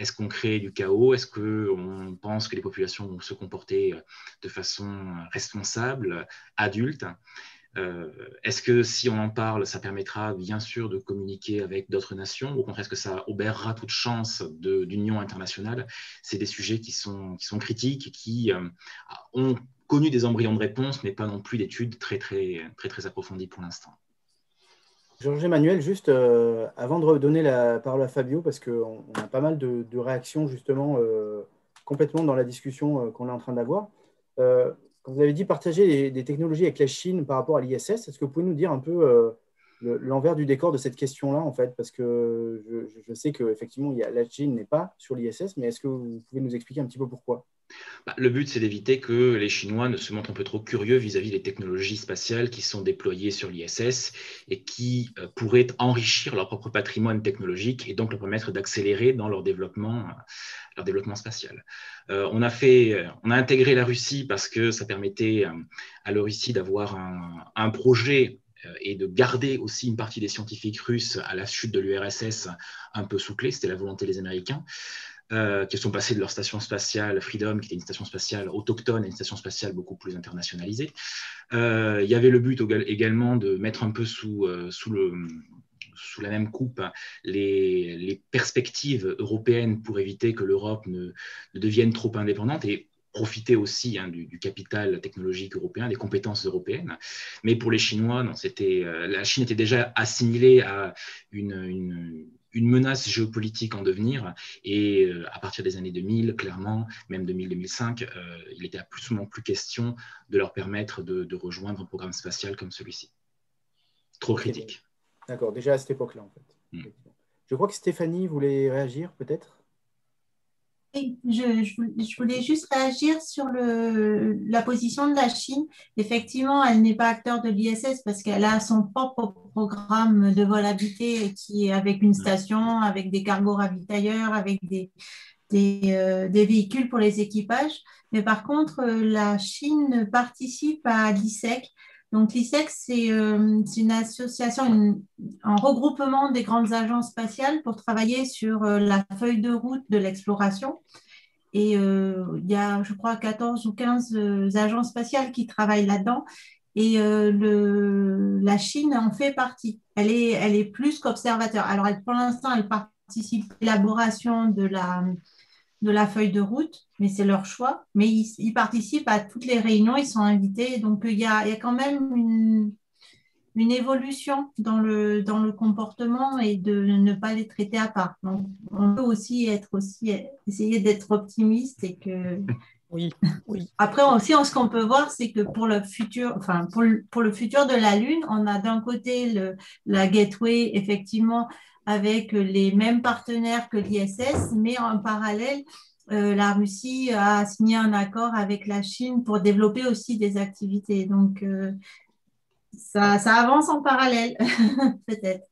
[SPEAKER 3] est-ce qu'on crée du chaos? Est-ce qu'on pense que les populations vont se comporter de façon responsable, adulte? Euh, est-ce que si on en parle, ça permettra bien sûr de communiquer avec d'autres nations, ou au contraire, est-ce que ça obérera toute chance d'union internationale? C'est des sujets qui sont, qui sont critiques et qui euh, ont connu des embryons de réponse, mais pas non plus d'études très, très, très, très approfondies pour l'instant.
[SPEAKER 1] Georges-Emmanuel, juste euh, avant de redonner la parole à Fabio, parce qu'on a pas mal de, de réactions justement euh, complètement dans la discussion euh, qu'on est en train d'avoir. Euh, Quand vous avez dit partager des, des technologies avec la Chine par rapport à l'I S S, est-ce que vous pouvez nous dire un peu euh, l'envers du décor de cette question-là, en fait? Parce que je, je sais qu'effectivement, la Chine n'est pas sur l'I S S, mais est-ce que vous pouvez nous expliquer un petit peu pourquoi?
[SPEAKER 3] Bah, le but, c'est d'éviter que les Chinois ne se montrent un peu trop curieux vis-à-vis des technologies spatiales qui sont déployées sur l'I S S et qui euh, pourraient enrichir leur propre patrimoine technologique et donc leur permettre d'accélérer dans leur développement, leur développement spatial. Euh, on, a fait, on a intégré la Russie parce que ça permettait euh, à la Russie d'avoir un, un projet et de garder aussi une partie des scientifiques russes à la chute de l'U R S S un peu sous clé. C'était la volonté des Américains. Euh, qui sont passés de leur station spatiale Freedom, qui était une station spatiale autochtone, à une station spatiale beaucoup plus internationalisée. Euh, il y avait le but également de mettre un peu sous, euh, sous, le, sous la même coupe les, les perspectives européennes pour éviter que l'Europe ne, ne devienne trop indépendante et profiter aussi hein, du, du capital technologique européen, des compétences européennes. Mais pour les Chinois, non, c'était, euh, la Chine était déjà assimilée à une, une une menace géopolitique en devenir, et euh, à partir des années deux mille, clairement, même deux mille deux mille cinq, euh, il était absolument plus question de leur permettre de, de rejoindre un programme spatial comme celui-ci. Trop okay. critique.
[SPEAKER 1] D'accord, déjà à cette époque-là, en fait. Mm. Je crois que Stéphanie voulait réagir, peut-être?
[SPEAKER 6] Oui, je, je voulais juste réagir sur le, la position de la Chine. Effectivement, elle n'est pas acteur de l'I S S parce qu'elle a son propre programme de vol habité qui est avec une station, avec des cargos ravitailleurs, avec des, des, euh, des véhicules pour les équipages. Mais par contre, la Chine participe à l'I S E C. Donc, l'I S E C, c'est euh, une association, une, un regroupement des grandes agences spatiales pour travailler sur euh, la feuille de route de l'exploration. Et euh, il y a, je crois, quatorze ou quinze euh, agences spatiales qui travaillent là-dedans. Et euh, le, la Chine en fait partie. Elle est, elle est plus qu'observateur. Alors, elle, pour l'instant, elle participe à l'élaboration de la, de la feuille de route, mais c'est leur choix. Mais ils, ils participent à toutes les réunions, ils sont invités. Donc, il y a, il y a quand même une, une évolution dans le, dans le comportement et de ne pas les traiter à part. Donc, on peut aussi être aussi, essayer d'être optimiste et que...
[SPEAKER 5] Oui, oui.
[SPEAKER 6] Après, aussi, ce qu'on peut voir, c'est que pour le futur, enfin, pour le, pour le futur de la Lune, on a d'un côté le, la Gateway, effectivement, avec les mêmes partenaires que l'I S S, mais en parallèle, euh, la Russie a signé un accord avec la Chine pour développer aussi des activités. Donc, euh, ça, ça avance en parallèle, peut-être.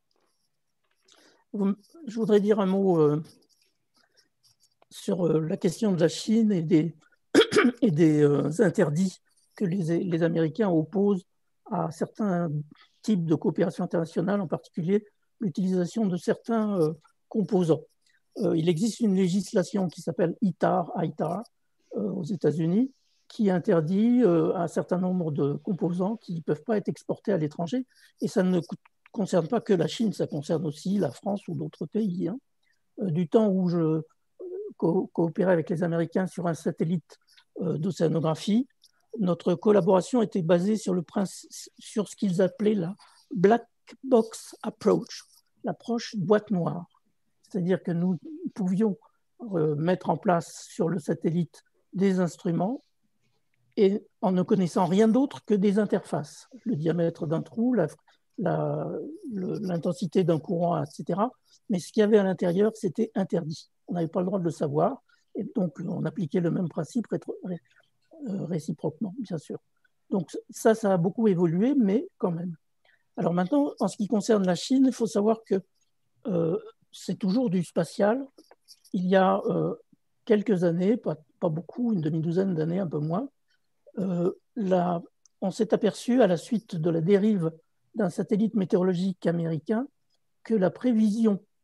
[SPEAKER 5] Je voudrais dire un mot euh, sur euh, la question de la Chine et des, et des euh, interdits que les, les Américains opposent à certains types de coopération internationale, en particulier l'utilisation de certains euh, composants. Euh, il existe une législation qui s'appelle I T A R, I T A R euh, aux États-Unis, qui interdit euh, un certain nombre de composants qui ne peuvent pas être exportés à l'étranger. Et ça ne concerne pas que la Chine, ça concerne aussi la France ou d'autres pays. Hein. Euh, du temps où je co coopérais avec les Américains sur un satellite euh, d'océanographie, notre collaboration était basée sur, le principe, sur ce qu'ils appelaient la Black Box Approach, l'approche boîte noire. C'est-à-dire que nous pouvions euh, mettre en place sur le satellite des instruments et en ne connaissant rien d'autre que des interfaces, le diamètre d'un trou, l'intensité d'un courant, et cetera. Mais ce qu'il y avait à l'intérieur, c'était interdit. On n'avait pas le droit de le savoir, et donc on appliquait le même principe réciproquement, bien sûr. Donc ça, ça a beaucoup évolué, mais quand même. Alors maintenant, en ce qui concerne la Chine, il faut savoir que euh, c'est toujours du spatial. Il y a euh, quelques années, pas, pas beaucoup, une demi-douzaine d'années, un peu moins, euh, la, on s'est aperçu à la suite de la dérive d'un satellite météorologique américain que la prévision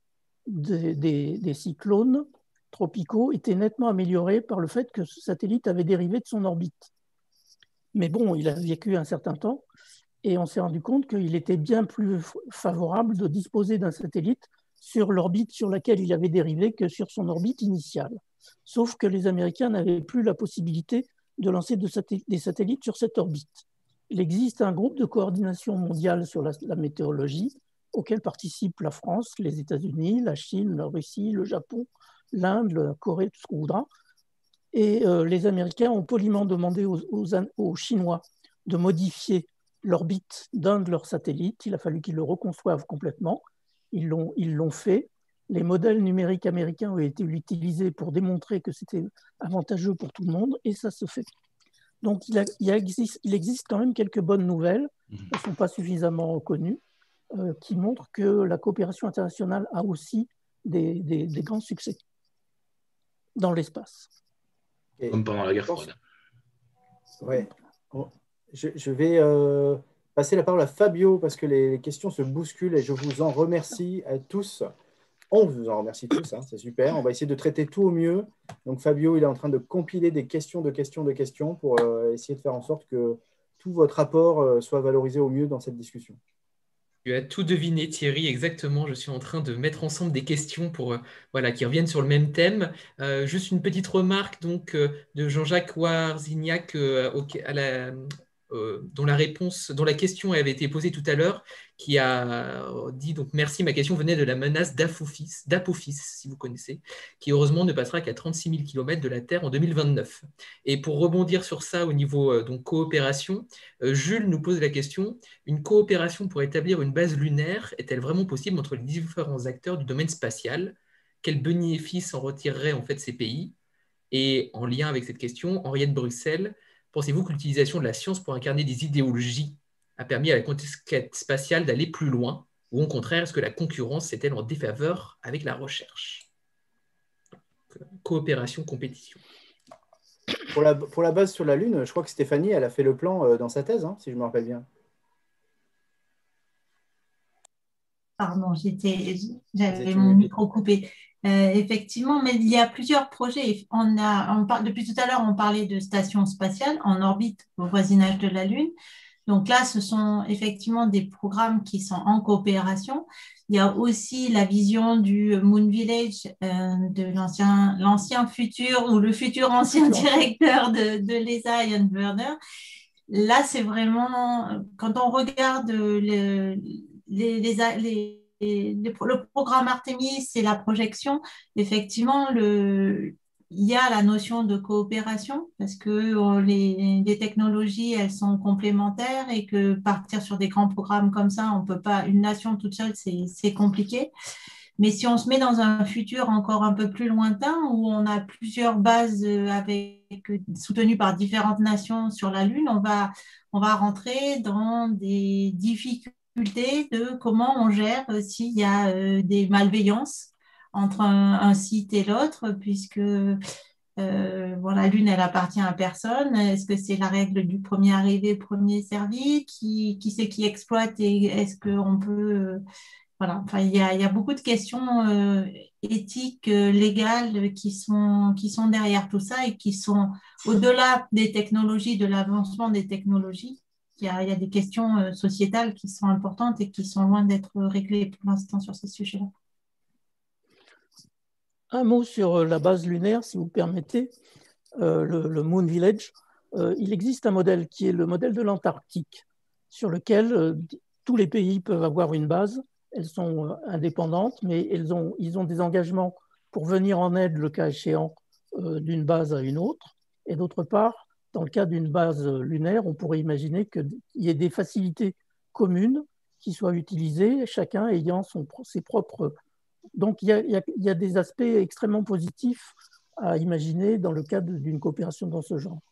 [SPEAKER 5] des, des, des cyclones tropicaux était nettement améliorée par le fait que ce satellite avait dérivé de son orbite. Mais bon, il a vécu un certain temps et on s'est rendu compte qu'il était bien plus favorable de disposer d'un satellite sur l'orbite sur laquelle il avait dérivé que sur son orbite initiale. Sauf que les Américains n'avaient plus la possibilité de lancer de saté- des satellites sur cette orbite. Il existe un groupe de coordination mondiale sur la, la météorologie auquel participent la France, les États-Unis, la Chine, la Russie, le Japon, l'Inde, la Corée, tout ce qu'on voudra. Et euh, les Américains ont poliment demandé aux, aux, aux Chinois de modifier l'orbite d'un de leurs satellites. Il a fallu qu'ils le reconçoivent complètement. Ils l'ont, ils l'ont fait. Les modèles numériques américains ont été utilisés pour démontrer que c'était avantageux pour tout le monde, et ça se fait. Donc, il, a, il, a existe, il existe quand même quelques bonnes nouvelles, elles ne sont pas suffisamment connues, euh, qui montrent que la coopération internationale a aussi des, des, des grands succès dans l'espace.
[SPEAKER 1] Et
[SPEAKER 3] Comme pendant la guerre froide.
[SPEAKER 1] Ouais. Bon, je, je vais euh, passer la parole à Fabio parce que les questions se bousculent et je vous en remercie à tous. On vous en remercie tous, hein, c'est super. On va essayer de traiter tout au mieux. Donc Fabio, il est en train de compiler des questions, de questions, de questions pour euh, essayer de faire en sorte que tout votre apport euh, soit valorisé au mieux dans cette discussion.
[SPEAKER 2] Tu as tout deviné, Thierry, exactement. Je suis en train de mettre ensemble des questions pour, euh, voilà, qui reviennent sur le même thème. Euh, juste une petite remarque donc, euh, de Jean-Jacques Warzignac, euh, au- à la, euh, dont la réponse, dont la question avait été posée tout à l'heure, qui a dit donc merci, ma question venait de la menace d'Apophis, d'Apophis, si vous connaissez, qui heureusement ne passera qu'à trente-six mille kilomètres de la Terre en deux mille vingt-neuf. Et pour rebondir sur ça au niveau euh, donc coopération, euh, Jules nous pose la question: une coopération pour établir une base lunaire est-elle vraiment possible entre les différents acteurs du domaine spatial? Quels bénéfices en retireraient en fait ces pays? Et en lien avec cette question, Henriette Bruxelles, pensez-vous que l'utilisation de la science pour incarner des idéologies a permis à la conquête spatiale d'aller plus loin? Ou au contraire, est-ce que la concurrence est-elle en défaveur avec la recherche? Coopération, compétition.
[SPEAKER 1] Pour la, pour la base sur la Lune, je crois que Stéphanie, elle a fait le plan euh, dans sa thèse, hein, si je me rappelle bien.
[SPEAKER 6] Pardon, j'étais, j'avais mon micro coupé. Euh, effectivement, mais il y a plusieurs projets. On a, on parle, depuis tout à l'heure, on parlait de stations spatiales en orbite au voisinage de la Lune. Donc là, ce sont effectivement des programmes qui sont en coopération. Il y a aussi la vision du Moon Village euh, de l'ancien, l'ancien futur ou le futur ancien directeur de, de l'E S A, Ian Werner. Là, c'est vraiment, quand on regarde le, les, les, les, les, le programme Artemis et la projection, effectivement, le, il y a la notion de coopération parce que les, les technologies, elles sont complémentaires et que partir sur des grands programmes comme ça, on peut pas, une nation toute seule, c'est, c'est compliqué. Mais si on se met dans un futur encore un peu plus lointain où on a plusieurs bases avec, soutenues par différentes nations sur la Lune, on va, on va rentrer dans des difficultés de comment on gère s'il y a euh, des malveillances entre un, un site et l'autre, puisque euh, bon, la Lune, elle appartient à personne. Est-ce que c'est la règle du premier arrivé, premier servi? Qui, qui c'est qui exploite et est-ce qu'on peut... Voilà, enfin, il y a, il y a beaucoup de questions euh, éthiques, euh, légales qui sont, qui sont derrière tout ça et qui sont au-delà des technologies, de l'avancement des technologies. Il y a, il y a des questions euh, sociétales qui sont importantes et qui sont loin d'être réglées pour l'instant sur ces sujets-là.
[SPEAKER 5] Un mot sur la base lunaire, si vous permettez, euh, le, le Moon Village. Euh, il existe un modèle qui est le modèle de l'Antarctique, sur lequel euh, tous les pays peuvent avoir une base. Elles sont indépendantes, mais elles ont, ils ont des engagements pour venir en aide, le cas échéant, euh, d'une base à une autre. Et d'autre part, dans le cas d'une base lunaire, on pourrait imaginer qu'il y ait des facilités communes qui soient utilisées, chacun ayant son, ses propres... Donc, il y, a, il, y a, il y a des aspects extrêmement positifs à imaginer dans le cadre d'une coopération dans ce genre.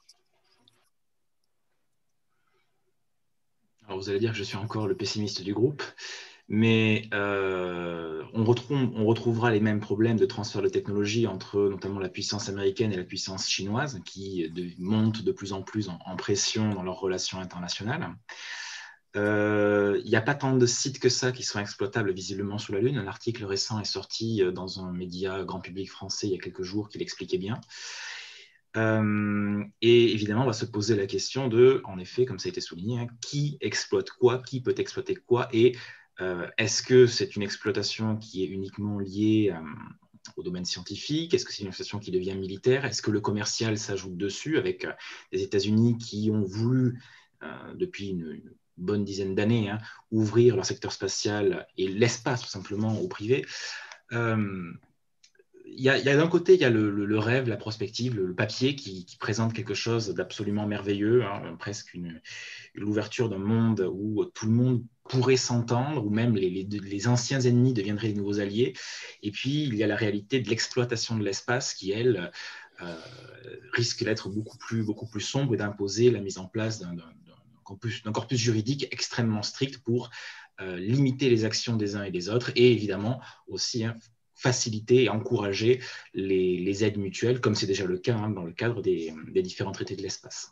[SPEAKER 3] Alors, vous allez dire que je suis encore le pessimiste du groupe. Mais euh, on, retrouve, on retrouvera les mêmes problèmes de transfert de technologie entre notamment la puissance américaine et la puissance chinoise qui de, montent de plus en plus en, en pression dans leurs relations internationales. Euh, Il n'y a pas tant de sites que ça qui sont exploitables visiblement sur la Lune. Un article récent est sorti dans un média grand public français il y a quelques jours qui l'expliquait bien. Euh, et évidemment, on va se poser la question de, en effet, comme ça a été souligné, hein, qui exploite quoi, qui peut exploiter quoi, et euh, est-ce que c'est une exploitation qui est uniquement liée euh, au domaine scientifique? Est-ce que c'est une exploitation qui devient militaire? Est-ce que le commercial s'ajoute dessus avec euh, les États-Unis qui ont voulu, euh, depuis une, une bonne dizaine d'années, hein, ouvrir leur secteur spatial et l'espace tout simplement au privé? euh, Il y a, a d'un côté, il y a le, le, le rêve, la prospective, le, le papier qui, qui présente quelque chose d'absolument merveilleux, hein, presque une, l'ouverture d'un monde où tout le monde pourrait s'entendre, où même les, les, les anciens ennemis deviendraient les nouveaux alliés. Et puis, il y a la réalité de l'exploitation de l'espace qui, elle, euh, risque d'être beaucoup plus, beaucoup plus sombre et d'imposer la mise en place d'un, d'un, d'un, corpus, d'un corpus juridique extrêmement strict pour euh, limiter les actions des uns et des autres et évidemment aussi hein, faciliter et encourager les, les aides mutuelles, comme c'est déjà le cas hein, dans le cadre des, des différents traités de l'espace.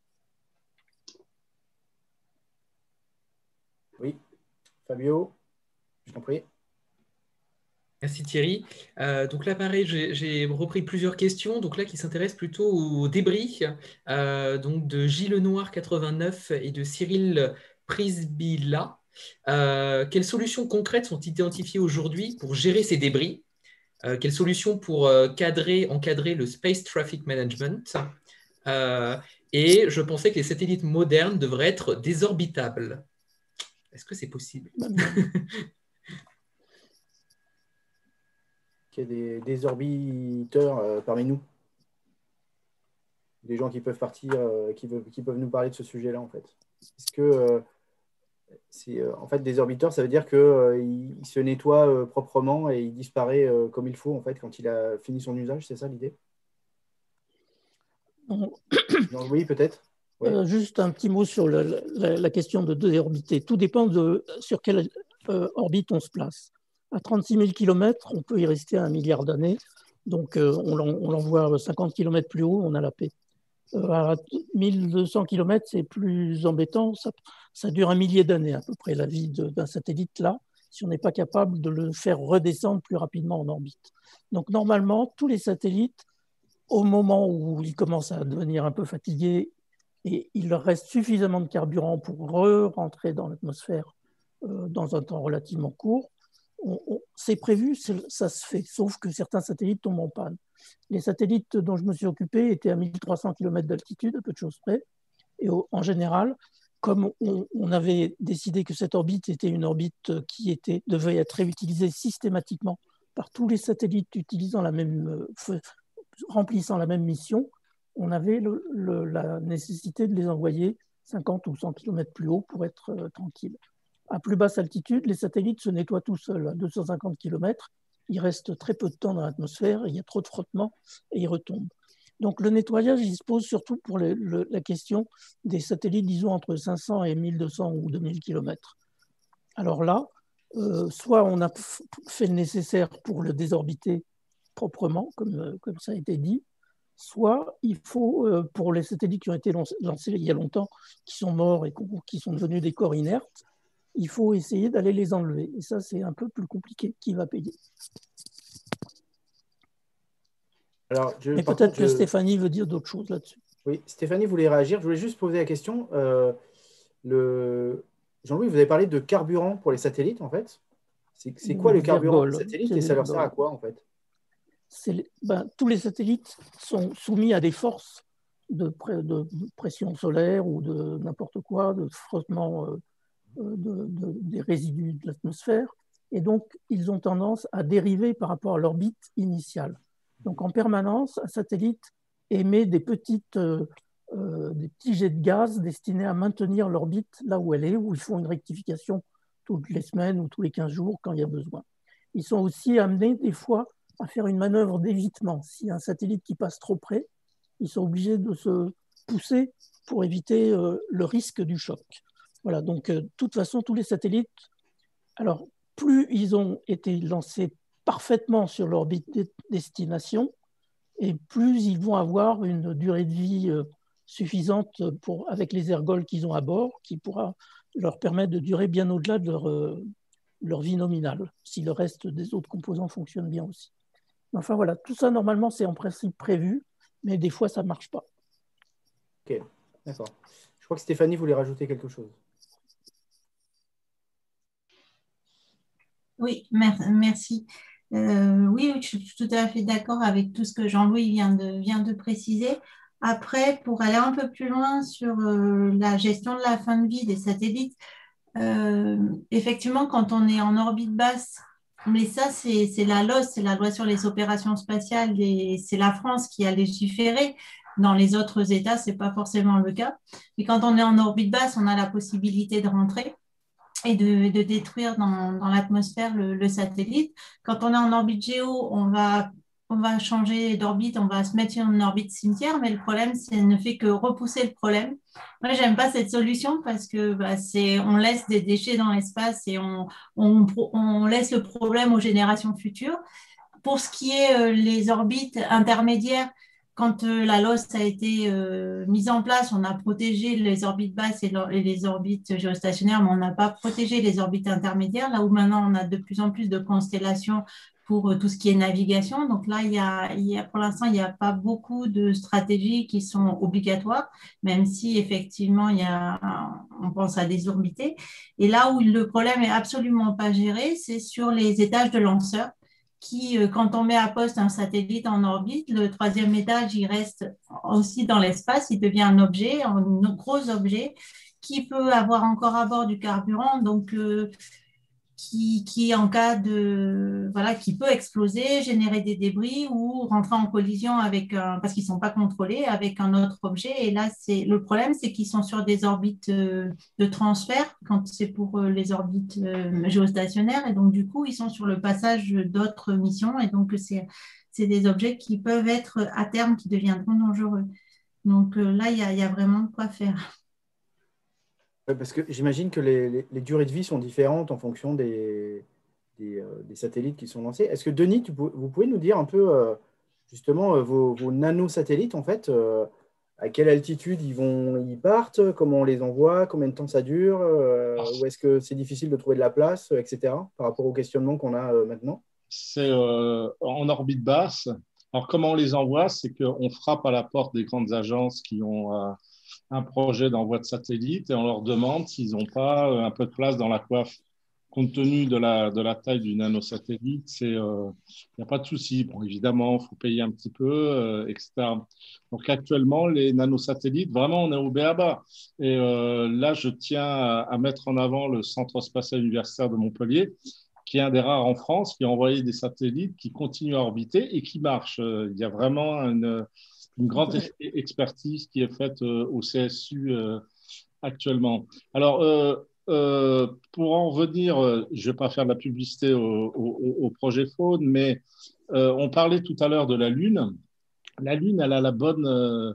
[SPEAKER 1] Oui, Fabio, je t'en prie.
[SPEAKER 2] Merci Thierry. Euh, donc là, pareil, j'ai, j'ai repris plusieurs questions, donc là qui s'intéressent plutôt aux débris, euh, donc de Gilles Noir quatre-vingt-neuf et de Cyril Prisbilla. Euh, quelles solutions concrètes sont identifiées aujourd'hui pour gérer ces débris? Euh, quelles solutions pour euh, cadrer, encadrer le Space Traffic Management? euh, Et je pensais que les satellites modernes devraient être désorbitables. Est-ce que c'est possible?
[SPEAKER 1] Qu'il y ait des, des orbiteurs euh, parmi nous. Des gens qui peuvent partir, euh, qui, veulent, qui peuvent nous parler de ce sujet-là, en fait. Est-ce que, euh, c'est, euh, en fait, des orbiteurs, ça veut dire qu'il euh, se nettoie euh, proprement et il disparaît euh, comme il faut, en fait, quand il a fini son usage, c'est ça l'idée?
[SPEAKER 5] Non.
[SPEAKER 1] Non, oui, peut-être. Ouais.
[SPEAKER 5] Euh, juste un petit mot sur le, la, la question de désorbiter. Tout dépend de sur quelle euh, orbite on se place. À trente-six mille kilomètres, on peut y rester un milliard d'années. Donc, euh, on, on l'envoie cinquante kilomètres plus haut, on a la paix. Euh, à mille deux cents kilomètres, c'est plus embêtant. Ça, ça dure un millier d'années à peu près, la vie de, d'un satellite là, si on n'est pas capable de le faire redescendre plus rapidement en orbite. Donc, normalement, tous les satellites, au moment où ils commencent à devenir un peu fatigués, et il leur reste suffisamment de carburant pour re-rentrer dans l'atmosphère euh, dans un temps relativement court, on, on, c'est prévu, c'est, ça se fait, sauf que certains satellites tombent en panne. Les satellites dont je me suis occupé étaient à mille trois cents kilomètres d'altitude, à peu de choses près, et au, en général, comme on, on avait décidé que cette orbite était une orbite qui était, devait être réutilisée systématiquement par tous les satellites utilisant la même, euh, remplissant la même mission, on avait le, le, la nécessité de les envoyer cinquante ou cent kilomètres plus haut pour être euh, tranquille. À plus basse altitude, les satellites se nettoient tout seuls. À deux cent cinquante kilomètres, ils restent très peu de temps dans l'atmosphère, il y a trop de frottement et ils retombent. Donc le nettoyage, il se pose surtout pour les, le, la question des satellites, disons, entre cinq cents et mille deux cents ou deux mille kilomètres. Alors là, euh, soit on a fait le nécessaire pour le désorbiter proprement, comme, comme ça a été dit, soit il faut, euh, pour les satellites qui ont été lancés il y a longtemps, qui sont morts et qui sont devenus des corps inertes, il faut essayer d'aller les enlever. Et ça, c'est un peu plus compliqué. Qui va payer? Alors, je, Et peut-être contre, que je... Stéphanie veut dire d'autres choses là-dessus.
[SPEAKER 1] Oui, Stéphanie voulait réagir. Je voulais juste poser la question. Euh, le... Jean-Louis, vous avez parlé de carburant pour les satellites, en fait. C'est, c'est quoi le carburant des satellites et ça leur sert à quoi, en fait?
[SPEAKER 5] C'est, ben, tous les satellites sont soumis à des forces de, pré, de pression solaire ou de n'importe quoi, de frottement euh, de, de, des résidus de l'atmosphère, et donc ils ont tendance à dériver par rapport à l'orbite initiale. Donc en permanence, un satellite émet des, petites, euh, euh, des petits jets de gaz destinés à maintenir l'orbite là où elle est, où ils font une rectification toutes les semaines ou tous les quinze jours quand il y a besoin. Ils sont aussi amenés des fois à faire une manœuvre d'évitement. S'il y a un satellite qui passe trop près, ils sont obligés de se pousser pour éviter euh, le risque du choc. Voilà, donc euh, de toute façon, tous les satellites, alors plus ils ont été lancés parfaitement sur l'orbite de destination, et plus ils vont avoir une durée de vie euh, suffisante pour, avec les ergols qu'ils ont à bord, qui pourra leur permet de durer bien au-delà de leur, euh, leur vie nominale, si le reste des autres composants fonctionne bien aussi. Enfin voilà, tout ça normalement c'est en principe prévu, mais des fois ça ne marche pas.
[SPEAKER 1] Ok, d'accord. Je crois que Stéphanie voulait rajouter quelque chose.
[SPEAKER 6] Oui, merci. Euh, oui, je suis tout à fait d'accord avec tout ce que Jean-Louis vient de, vient de préciser. Après, pour aller un peu plus loin sur euh, la gestion de la fin de vie des satellites, euh, effectivement, quand on est en orbite basse, mais ça, c'est c'est la L O S, c'est la loi sur les opérations spatiales, et c'est la France qui a légiféré. Dans les autres États, ce n'est pas forcément le cas. Mais quand on est en orbite basse, on a la possibilité de rentrer et de, de détruire dans, dans l'atmosphère le, le satellite. Quand on est en orbite géo, on va, on va changer d'orbite, on va se mettre sur une orbite cimetière, mais le problème, ça ne fait que repousser le problème. Moi, j'aime pas cette solution parce que bah, c'est, on laisse des déchets dans l'espace et on, on, on laisse le problème aux générations futures. Pour ce qui est euh, les orbites intermédiaires, quand euh, la L O S a été euh, mise en place, on a protégé les orbites basses et, et les orbites géostationnaires, mais on n'a pas protégé les orbites intermédiaires, là où maintenant on a de plus en plus de constellations pour euh, tout ce qui est navigation. Donc là, il y a, il y a, pour l'instant, il n'y a pas beaucoup de stratégies qui sont obligatoires, même si effectivement, il y a, on pense à désorbiter. Et là où le problème n'est absolument pas géré, c'est sur les étages de lanceurs qui, quand on met à poste un satellite en orbite, le troisième étage, il reste aussi dans l'espace, il devient un objet, un gros objet, qui peut avoir encore à bord du carburant, donc euh, qui, qui, en cas de, voilà, qui peut exploser, générer des débris ou rentrer en collision avec un, parce qu'ils ne sont pas contrôlés, avec un autre objet. Et là, c'est, le problème, c'est qu'ils sont sur des orbites de transfert, quand c'est pour les orbites géostationnaires. Et donc, du coup, ils sont sur le passage d'autres missions. Et donc, c'est, c'est des objets qui peuvent être, à terme, qui deviendront dangereux. Donc là, il y a, il y a vraiment de quoi faire.
[SPEAKER 1] Parce que j'imagine que les, les, les durées de vie sont différentes en fonction des, des, euh, des satellites qui sont lancés. Est-ce que Denis, tu, vous pouvez nous dire un peu euh, justement euh, vos, vos nanosatellites, en fait, euh, à quelle altitude ils, vont, ils partent, comment on les envoie, combien de temps ça dure, euh, ou est-ce que c'est difficile de trouver de la place, et cetera, par rapport au questionnement qu'on a euh, maintenant?
[SPEAKER 4] C'est euh, en orbite basse. Alors, comment on les envoie? C'est qu'on frappe à la porte des grandes agences qui ont euh, un projet d'envoi de satellite et on leur demande s'ils n'ont pas un peu de place dans la coiffe. Compte tenu de la, de la taille du nanosatellite, il euh, n'y a pas de souci. Bon, évidemment, il faut payer un petit peu, euh, et cetera. Donc actuellement, les nanosatellites, vraiment, on est au b a ba. Et euh, là, je tiens à, à mettre en avant le Centre spatial universitaire de Montpellier, qui est un des rares en France qui a envoyé des satellites qui continuent à orbiter et qui marchent. Il y a vraiment une, une grande expertise qui est faite au C S U euh, actuellement. Alors, euh, euh, pour en revenir, je ne vais pas faire de la publicité au, au, au projet Faune, mais euh, on parlait tout à l'heure de la Lune. La Lune, elle a la bonne, euh,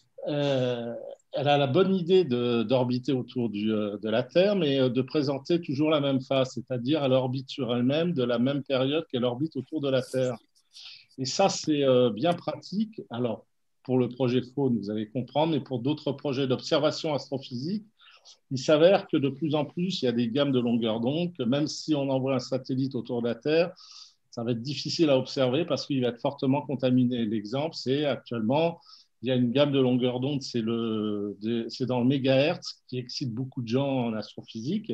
[SPEAKER 4] euh, elle a la bonne idée d'orbiter autour du, euh, de la Terre, mais de présenter toujours la même face, c'est-à-dire elle orbite sur elle-même de la même période qu'elle orbite autour de la Terre. Et ça, c'est euh, bien pratique. Alors, pour le projet Faune, vous allez comprendre, mais pour d'autres projets d'observation astrophysique, il s'avère que de plus en plus, il y a des gammes de longueur d'onde, que même si on envoie un satellite autour de la Terre, ça va être difficile à observer parce qu'il va être fortement contaminé. L'exemple, c'est actuellement, il y a une gamme de longueur d'onde, c'est dans le mégahertz, qui excite beaucoup de gens en astrophysique.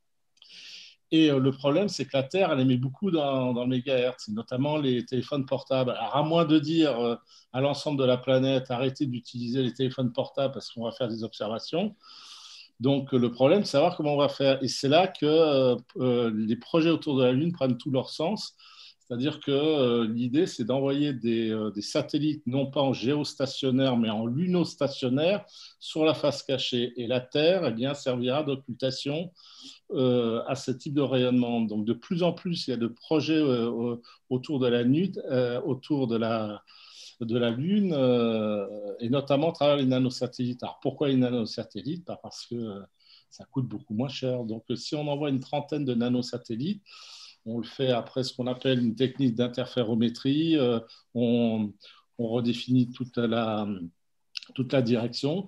[SPEAKER 4] Et le problème, c'est que la Terre, elle émet beaucoup dans, dans le mégahertz, notamment les téléphones portables. Alors, à moins de dire euh, à l'ensemble de la planète, arrêtez d'utiliser les téléphones portables parce qu'on va faire des observations. Donc, le problème, c'est savoir comment on va faire. Et c'est là que euh, les projets autour de la Lune prennent tout leur sens. C'est-à-dire que euh, l'idée, c'est d'envoyer des, euh, des satellites, non pas en géostationnaire, mais en lunostationnaire, sur la face cachée. Et la Terre, eh bien, servira d'occultation euh, à ce type de rayonnement. Donc, de plus en plus, il y a de projets euh, autour de la Lune, euh, autour de la, de la Lune, euh, et notamment à travers les nanosatellites. Alors, pourquoi les nanosatellites? Bah, parce que euh, ça coûte beaucoup moins cher. Donc, si on envoie une trentaine de nanosatellites, on le fait après ce qu'on appelle une technique d'interférométrie. Euh, on, on redéfinit toute la, toute la direction.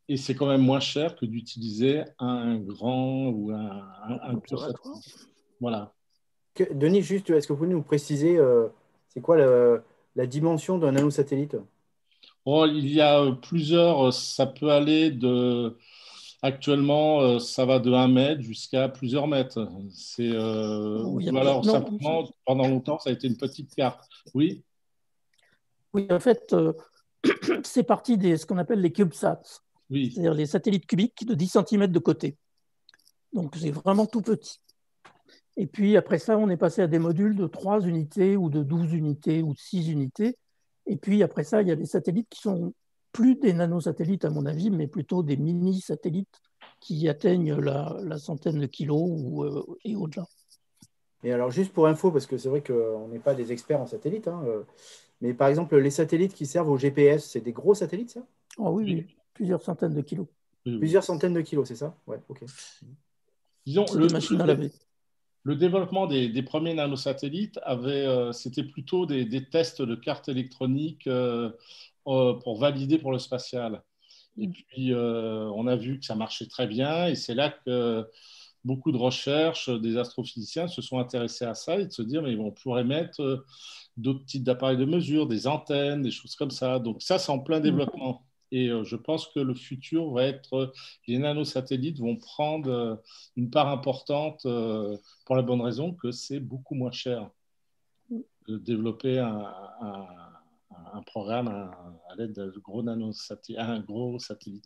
[SPEAKER 4] et c'est quand même moins cher que d'utiliser un grand ou un, un, un gros satellite. Voilà.
[SPEAKER 1] Que, Denis, juste, est-ce que vous pouvez nous préciser, euh, c'est quoi le, la dimension d'un nanosatellite?
[SPEAKER 4] Oh, il y a plusieurs, ça peut aller de, actuellement, ça va de un mètre jusqu'à plusieurs mètres. C'est, euh,
[SPEAKER 5] Oui,
[SPEAKER 4] ou alors
[SPEAKER 5] non,
[SPEAKER 4] simplement, pendant longtemps, ça a été une petite carte. Oui?
[SPEAKER 5] Oui, en fait, euh, c'est parti de ce qu'on appelle les CubeSats,
[SPEAKER 4] Oui.
[SPEAKER 5] c'est-à-dire les satellites cubiques de dix centimètres de côté. Donc, c'est vraiment tout petit. Et puis, après ça, on est passé à des modules de trois unités ou de douze unités ou de six unités. Et puis, après ça, il y a des satellites qui sont plus des nanosatellites, à mon avis, mais plutôt des mini-satellites qui atteignent la, la centaine de kilos ou, euh, et au-delà.
[SPEAKER 1] Et alors, juste pour info, parce que c'est vrai qu'on n'est pas des experts en satellites, hein, euh, mais par exemple, les satellites qui servent au G P S, c'est des gros satellites, ça?
[SPEAKER 5] Oh oui, oui, plusieurs centaines de kilos.
[SPEAKER 4] Oui, oui.
[SPEAKER 1] Plusieurs centaines de kilos, c'est ça? Ouais, ok.
[SPEAKER 4] Disons,
[SPEAKER 5] C'est
[SPEAKER 4] le,
[SPEAKER 5] des machines à laver.
[SPEAKER 4] Le développement des, des premiers nanosatellites, avait, euh, c'était plutôt des, des tests de cartes électroniques euh, euh, pour valider pour le spatial. Et puis, euh, on a vu que ça marchait très bien, et c'est là que beaucoup de recherches, des astrophysiciens se sont intéressés à ça et de se dire, mais on pourrait mettre euh, d'autres types d'appareils de mesure, des antennes, des choses comme ça. Donc ça, c'est en plein développement. Et euh, je pense que le futur va être, euh, les nanosatellites vont prendre euh, une part importante euh, pour la bonne raison que c'est beaucoup moins cher de développer un, un, un programme à, à l'aide de gros nanosatellites, un gros satellite.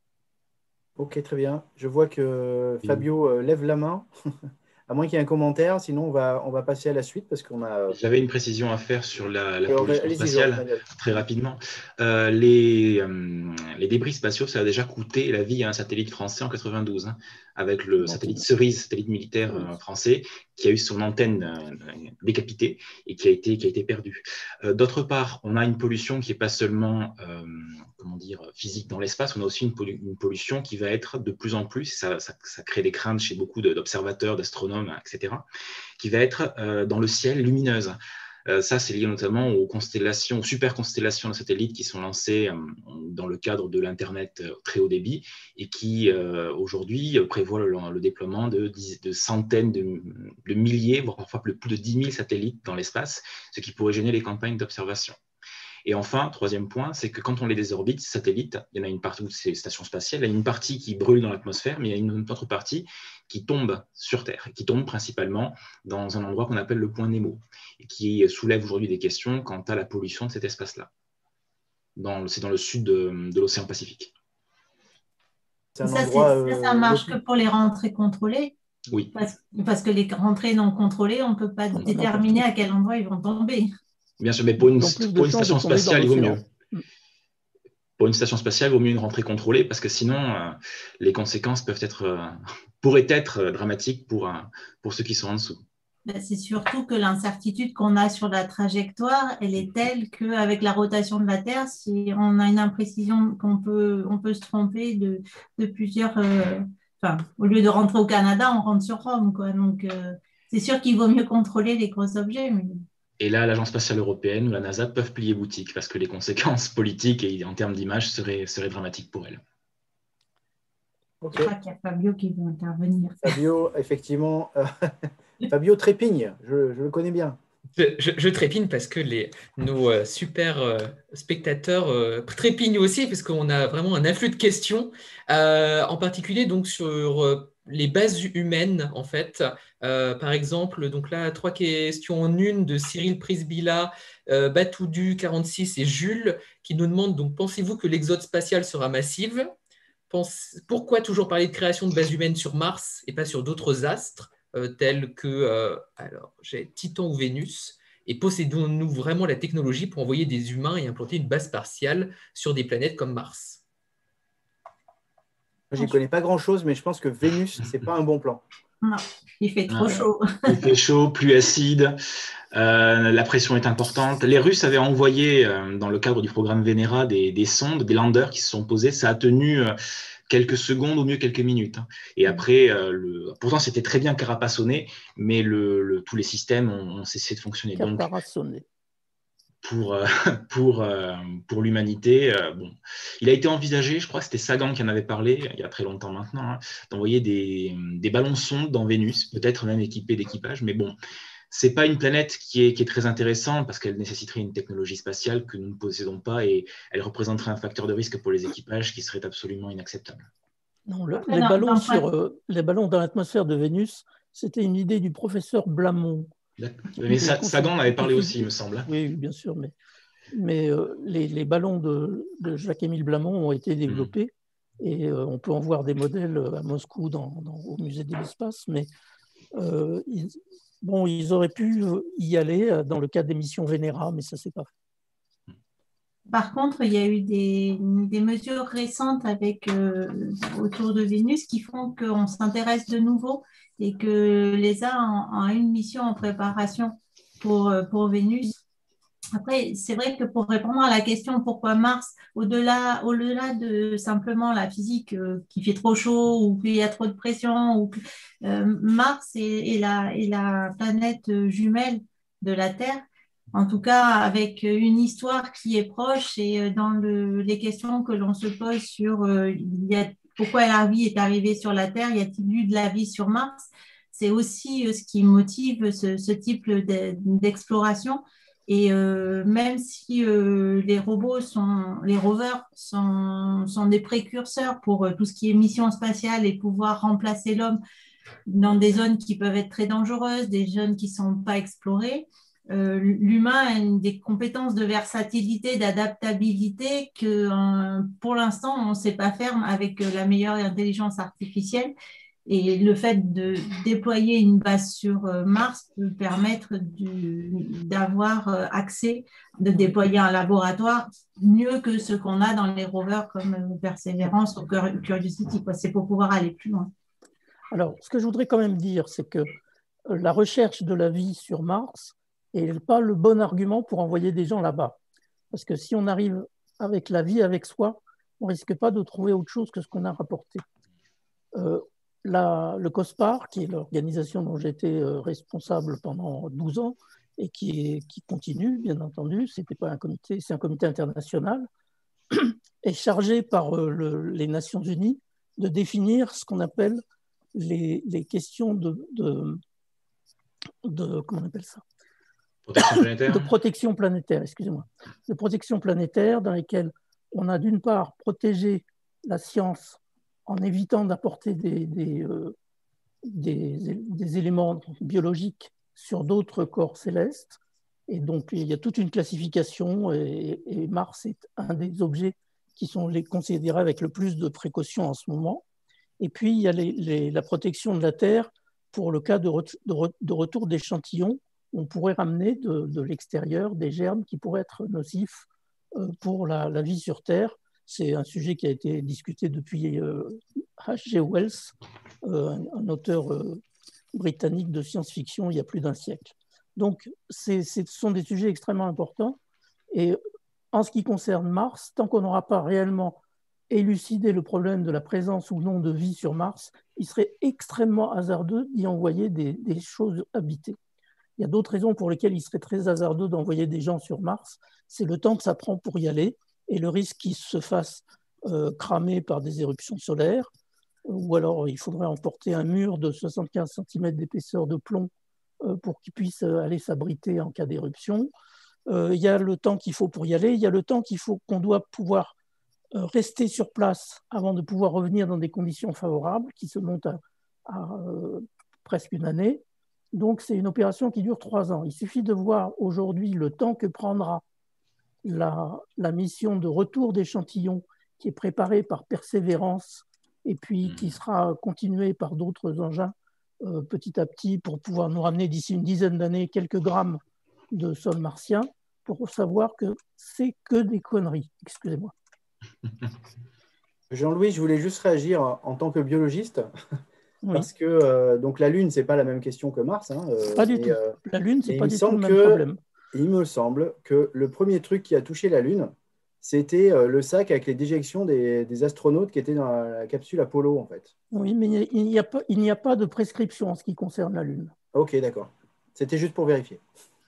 [SPEAKER 1] Ok, très bien. Je vois que Fabio euh, lève la main, à moins qu'il y ait un commentaire, sinon on va, on va passer à la suite parce qu'on a...
[SPEAKER 3] J'avais une précision à faire sur la, la
[SPEAKER 1] Alors,
[SPEAKER 3] pollution
[SPEAKER 1] allez-y,
[SPEAKER 3] spatiale,
[SPEAKER 1] Jean-Daniel.
[SPEAKER 3] très rapidement. Euh, les, euh, les débris spatiaux, ça a déjà coûté la vie à un satellite français en quatre-vingt-douze, hein, avec le satellite Cerise, satellite militaire euh, français, qui a eu son antenne euh, décapitée et qui a été, qui a été perdue. Euh, D'autre part, on a une pollution qui n'est pas seulement euh, comment dire, physique dans l'espace, on a aussi une, pollu une pollution qui va être de plus en plus, ça, ça, ça crée des craintes chez beaucoup d'observateurs, d'astronomes, et cetera, qui va être euh, dans le ciel lumineuse. Euh, ça, c'est lié notamment aux constellations, aux super constellations de satellites qui sont lancées euh, dans le cadre de l'Internet euh, très haut débit et qui, euh, aujourd'hui, prévoient le, le déploiement de, de centaines de, de milliers, voire parfois plus, plus de dix mille satellites dans l'espace, ce qui pourrait gêner les campagnes d'observation. Et enfin, troisième point, c'est que quand on les désorbite, ces satellites, il y en a une partie, ces stations spatiales, il y a une partie qui brûle dans l'atmosphère, mais il y a une autre partie qui tombe sur Terre, et qui tombe principalement dans un endroit qu'on appelle le point Nemo, et qui soulève aujourd'hui des questions quant à la pollution de cet espace-là. C'est dans le sud de, de l'océan Pacifique.
[SPEAKER 6] Ça, endroit, ça, ça marche euh, que pour les rentrées contrôlées?
[SPEAKER 3] Oui.
[SPEAKER 6] Parce, parce que les rentrées non contrôlées, on ne peut pas déterminer à quel endroit ils vont tomber.
[SPEAKER 3] Bien sûr, mais pour une, pour une station spatiale, il vaut mieux. Pour une station spatiale, il vaut mieux une rentrée contrôlée parce que sinon, euh, les conséquences peuvent être, euh, pourraient être dramatiques pour, euh, pour ceux qui sont en dessous.
[SPEAKER 6] Ben, c'est surtout que l'incertitude qu'on a sur la trajectoire, elle est telle qu'avec la rotation de la Terre, si on a une imprécision qu'on peut, on peut se tromper de, de plusieurs... Euh, enfin, au lieu de rentrer au Canada, on rentre sur Rome, quoi. Donc, euh, c'est sûr qu'il vaut mieux contrôler les gros objets. Mais...
[SPEAKER 3] Et là, l'Agence spatiale européenne ou la NASA peuvent plier boutique parce que les conséquences politiques et en termes d'image seraient, seraient dramatiques pour elles.
[SPEAKER 6] Okay. Je crois qu'il y a Fabio qui veut intervenir.
[SPEAKER 1] Fabio, effectivement, euh, Fabio trépigne, je, je le connais bien.
[SPEAKER 2] Je, je, je trépigne parce que les, nos euh, super euh, spectateurs euh, trépignent aussi parce qu'on a vraiment un afflux de questions, euh, en particulier donc sur euh, les bases humaines en fait. Euh, par exemple, donc là trois questions en une de Cyril Prisbilla, euh, Batoudu quarante-six et Jules qui nous demandent donc pensez-vous que l'exode spatial sera massive? Pense, pourquoi toujours parler de création de bases humaines sur Mars et pas sur d'autres astres? Euh, tels que euh, alors, j'ai Titan ou Vénus, et possédons-nous vraiment la technologie pour envoyer des humains et implanter une base spatiale sur des planètes comme Mars?
[SPEAKER 1] Je n'y connais pas grand-chose, mais je pense que Vénus, ce n'est pas un bon plan.
[SPEAKER 6] Non, il fait trop
[SPEAKER 3] ouais.
[SPEAKER 6] chaud.
[SPEAKER 3] Il fait chaud, plus acide, euh, la pression est importante. Les Russes avaient envoyé, euh, dans le cadre du programme Venera, des, des sondes, des landers qui se sont posés. Ça a tenu... Euh, quelques secondes, au mieux quelques minutes. Et après, euh, le... pourtant, c'était très bien carapassonné, mais le, le, tous les systèmes ont, ont cessé de fonctionner.
[SPEAKER 5] Caparaçonné.
[SPEAKER 3] pour, euh, pour, euh, pour l'humanité. Euh, bon. Il a été envisagé, je crois que c'était Sagan qui en avait parlé, il y a très longtemps maintenant, hein, d'envoyer des, des ballons sondes dans Vénus, peut-être même équipés d'équipage, mais bon, c'est pas une planète qui est, qui est très intéressante parce qu'elle nécessiterait une technologie spatiale que nous ne possédons pas et elle représenterait un facteur de risque pour les équipages qui serait absolument inacceptable.
[SPEAKER 5] Non, le, les, ballons sur, euh, les ballons dans l'atmosphère de Vénus, c'était une idée du professeur Blamont.
[SPEAKER 3] Mais Sa, Sagan en avait parlé aussi, il me semble.
[SPEAKER 5] Oui, bien sûr, mais, mais euh, les, les ballons de, de Jacques-Émile Blamont ont été développés mmh. et euh, on peut en voir des modèles à Moscou dans, dans, au musée de l'espace, mais euh, ils, bon, ils auraient pu y aller dans le cadre des missions Vénéra, mais ça ne s'est pas fait.
[SPEAKER 6] Par contre, il y a eu des, des mesures récentes avec, euh, autour de Vénus qui font qu'on s'intéresse de nouveau et que l'E S A a, a une mission en préparation pour, pour Vénus. Après, c'est vrai que pour répondre à la question pourquoi Mars, au-delà, au-delà de simplement la physique euh, qui fait trop chaud ou qu'il y a trop de pression, ou que, euh, Mars est, est, la, est la planète jumelle de la Terre. En tout cas, avec une histoire qui est proche et dans le, les questions que l'on se pose sur euh, il y a, pourquoi la vie est arrivée sur la Terre, y a-t-il eu de la vie sur Mars? C'est aussi euh, ce qui motive ce, ce type de, d'exploration. Et euh, même si euh, les robots, sont, les rovers sont, sont des précurseurs pour euh, tout ce qui est mission spatiale et pouvoir remplacer l'homme dans des zones qui peuvent être très dangereuses, des zones qui ne sont pas explorées, Euh, l'humain a une, des compétences de versatilité, d'adaptabilité que euh, pour l'instant on ne sait pas faire avec la meilleure intelligence artificielle. Et le fait de déployer une base sur Mars peut permettre d'avoir accès, de déployer un laboratoire mieux que ce qu'on a dans les rovers comme Perseverance ou Curiosity. C'est pour pouvoir aller plus loin.
[SPEAKER 5] Alors, ce que je voudrais quand même dire, c'est que la recherche de la vie sur Mars n'est pas le bon argument pour envoyer des gens là-bas. Parce que si on arrive avec la vie avec soi, on ne risque pas de trouver autre chose que ce qu'on a rapporté. Euh, la, le COSPAR, qui est l'organisation dont j'étais euh, responsable pendant douze ans et qui, est, qui continue, bien entendu, c'était pas un comité, c'est un comité international, est chargé par euh, le, les Nations Unies de définir ce qu'on appelle les, les questions de, de, de comment on appelle ça
[SPEAKER 3] Protection planétaire.
[SPEAKER 5] de protection planétaire, excusez-moi, de protection planétaire dans lesquelles on a d'une part protégé la science en évitant d'apporter des, des, euh, des, des éléments biologiques sur d'autres corps célestes. Et donc, il y a toute une classification et, et Mars est un des objets qui sont les considérés avec le plus de précautions en ce moment. Et puis, il y a les, les, la protection de la Terre pour le cas de, re, de, re, de retour d'échantillons. On pourrait ramener de, de l'extérieur des germes qui pourraient être nocifs euh, pour la, la vie sur Terre. C'est un sujet qui a été discuté depuis euh, H G Wells, euh, un, un auteur euh, britannique de science-fiction il y a plus d'un siècle. Donc, c'est, ce sont des sujets extrêmement importants. Et en ce qui concerne Mars, tant qu'on n'aura pas réellement élucidé le problème de la présence ou non de vie sur Mars, il serait extrêmement hasardeux d'y envoyer des, des choses habitées. Il y a d'autres raisons pour lesquelles il serait très hasardeux d'envoyer des gens sur Mars. C'est le temps que ça prend pour y aller et le risque qu'ils se fassent euh, cramer par des éruptions solaires. Ou alors, il faudrait emporter un mur de soixante-quinze centimètres d'épaisseur de plomb euh, pour qu'ils puissent aller s'abriter en cas d'éruption. Euh, il y a le temps qu'il faut pour y aller. Il y a le temps qu'il faut qu'on doit pouvoir euh, rester sur place avant de pouvoir revenir dans des conditions favorables qui se montent à, à euh, presque une année. Donc, c'est une opération qui dure trois ans. Il suffit de voir aujourd'hui le temps que prendra la, la mission de retour d'échantillons qui est préparée par Persévérance et puis qui sera continuée par d'autres engins euh, petit à petit pour pouvoir nous ramener d'ici une dizaine d'années quelques grammes de sol martien pour savoir que c'est que des conneries. Excusez-moi.
[SPEAKER 1] Jean-Louis, je voulais juste réagir en tant que biologiste.
[SPEAKER 5] Oui.
[SPEAKER 1] Parce que euh, donc la Lune, ce n'est pas la même question que Mars. Hein, euh,
[SPEAKER 5] pas du
[SPEAKER 1] et,
[SPEAKER 5] tout.
[SPEAKER 1] Euh,
[SPEAKER 5] la Lune, ce n'est pas du tout le même
[SPEAKER 1] que,
[SPEAKER 5] problème.
[SPEAKER 1] Il me semble que le premier truc qui a touché la Lune, c'était euh, le sac avec les déjections des, des astronautes qui étaient dans la, la capsule Apollo, en fait.
[SPEAKER 5] Oui, mais il n'y a, a, a pas de prescription en ce qui concerne la Lune.
[SPEAKER 1] Ok, d'accord. C'était juste pour vérifier.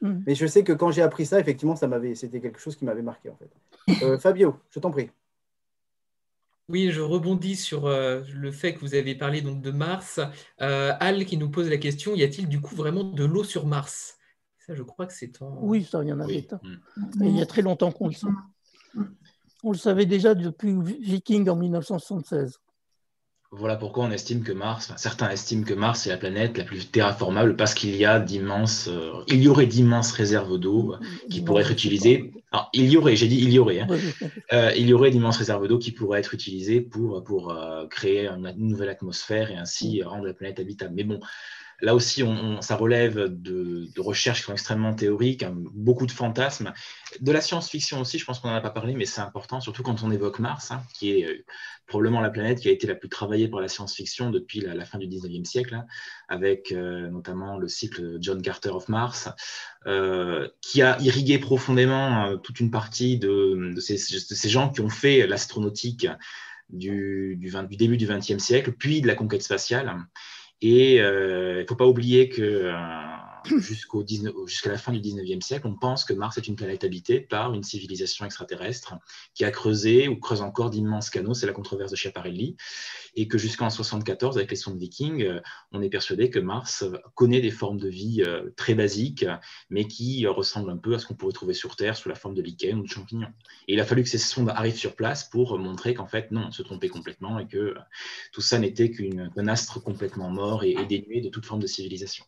[SPEAKER 5] Mm.
[SPEAKER 1] Mais je sais que quand j'ai appris ça, effectivement, ça m'avait, c'était quelque chose qui m'avait marqué, en fait. Euh, Fabio, je t'en prie.
[SPEAKER 2] Oui, je rebondis sur euh, le fait que vous avez parlé donc de Mars. Euh, Al qui nous pose la question, y a-t-il du coup vraiment de l'eau sur Mars? Ça, je crois que c'est en...
[SPEAKER 5] Oui, ça, il y en a
[SPEAKER 3] Oui.
[SPEAKER 5] des tas.
[SPEAKER 3] Mm.
[SPEAKER 5] Et il y a très longtemps qu'on le sait. On le savait déjà depuis Viking en mille neuf cent soixante-seize.
[SPEAKER 3] Voilà pourquoi on estime que Mars, enfin, certains estiment que Mars est la planète la plus terraformable parce qu'il y a d'immenses, euh, il y aurait d'immenses réserves d'eau qui
[SPEAKER 5] Non,
[SPEAKER 3] pourraient être
[SPEAKER 5] je sais
[SPEAKER 3] utilisées.
[SPEAKER 5] pas.
[SPEAKER 3] Alors, il y aurait, j'ai dit il y aurait, hein.
[SPEAKER 5] Oui, oui.
[SPEAKER 3] Euh, il y aurait d'immenses réserves d'eau qui pourraient être utilisées pour, pour euh, créer une, une nouvelle atmosphère et ainsi rendre la planète habitable. Mais bon, là aussi, on, on- ça relève de, de recherches qui sont extrêmement théoriques, hein, beaucoup de fantasmes. De la science-fiction aussi, je pense qu'on n'en a pas parlé, mais c'est important, surtout quand on évoque Mars, hein, qui est euh, probablement la planète qui a été la plus travaillée par la science-fiction depuis la, la fin du dix-neuvième siècle, hein, avec euh, notamment le cycle John Carter of Mars, euh, qui a irrigué profondément euh, toute une partie de, de, ces, de ces gens qui ont fait l'astronautique du, du, du début du vingtième siècle, puis de la conquête spatiale. Et euh, il ne faut pas oublier que euh, jusqu'au jusqu'à la fin du dix-neuvième siècle, on pense que Mars est une planète habitée par une civilisation extraterrestre qui a creusé ou creuse encore d'immenses canaux, c'est la controverse de Schiaparelli, et que jusqu'en soixante-quatorze, avec les sondes Viking, euh, on est persuadé que Mars connaît des formes de vie euh, très basiques, mais qui euh, ressemblent un peu à ce qu'on pourrait trouver sur Terre sous la forme de lichens ou de champignons. Et il a fallu que ces sondes arrivent sur place pour montrer qu'en fait, non, on se trompait complètement et que euh, tout ça n'était qu'un astre complètement mort et, et dénué de toute forme de civilisation.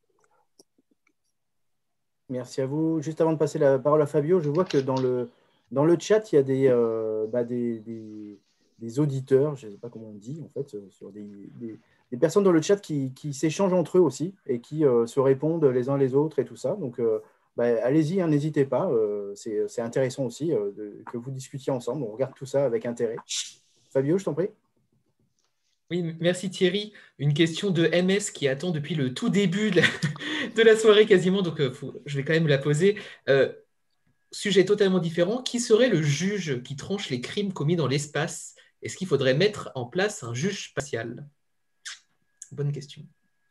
[SPEAKER 1] Merci à vous. Juste avant de passer la parole à Fabio, je vois que dans le, dans le chat, il y a des, euh, bah, des, des, des auditeurs, je ne sais pas comment on dit, en fait, sur des, des, des personnes dans le chat qui, qui s'échangent entre eux aussi et qui euh, se répondent les uns les autres et tout ça. Donc, euh, bah, allez-y, hein, n'hésitez pas. Euh, c'est intéressant aussi euh, de, que vous discutiez ensemble. On regarde tout ça avec intérêt. Fabio, je t'en prie.
[SPEAKER 2] Oui, merci Thierry. Une question de M S qui attend depuis le tout début de la, de la soirée quasiment, donc euh, faut, je vais quand même la poser. Euh, sujet totalement différent, qui serait le juge qui tranche les crimes commis dans l'espace? Est-ce qu'il faudrait mettre en place un juge spatial? Bonne question.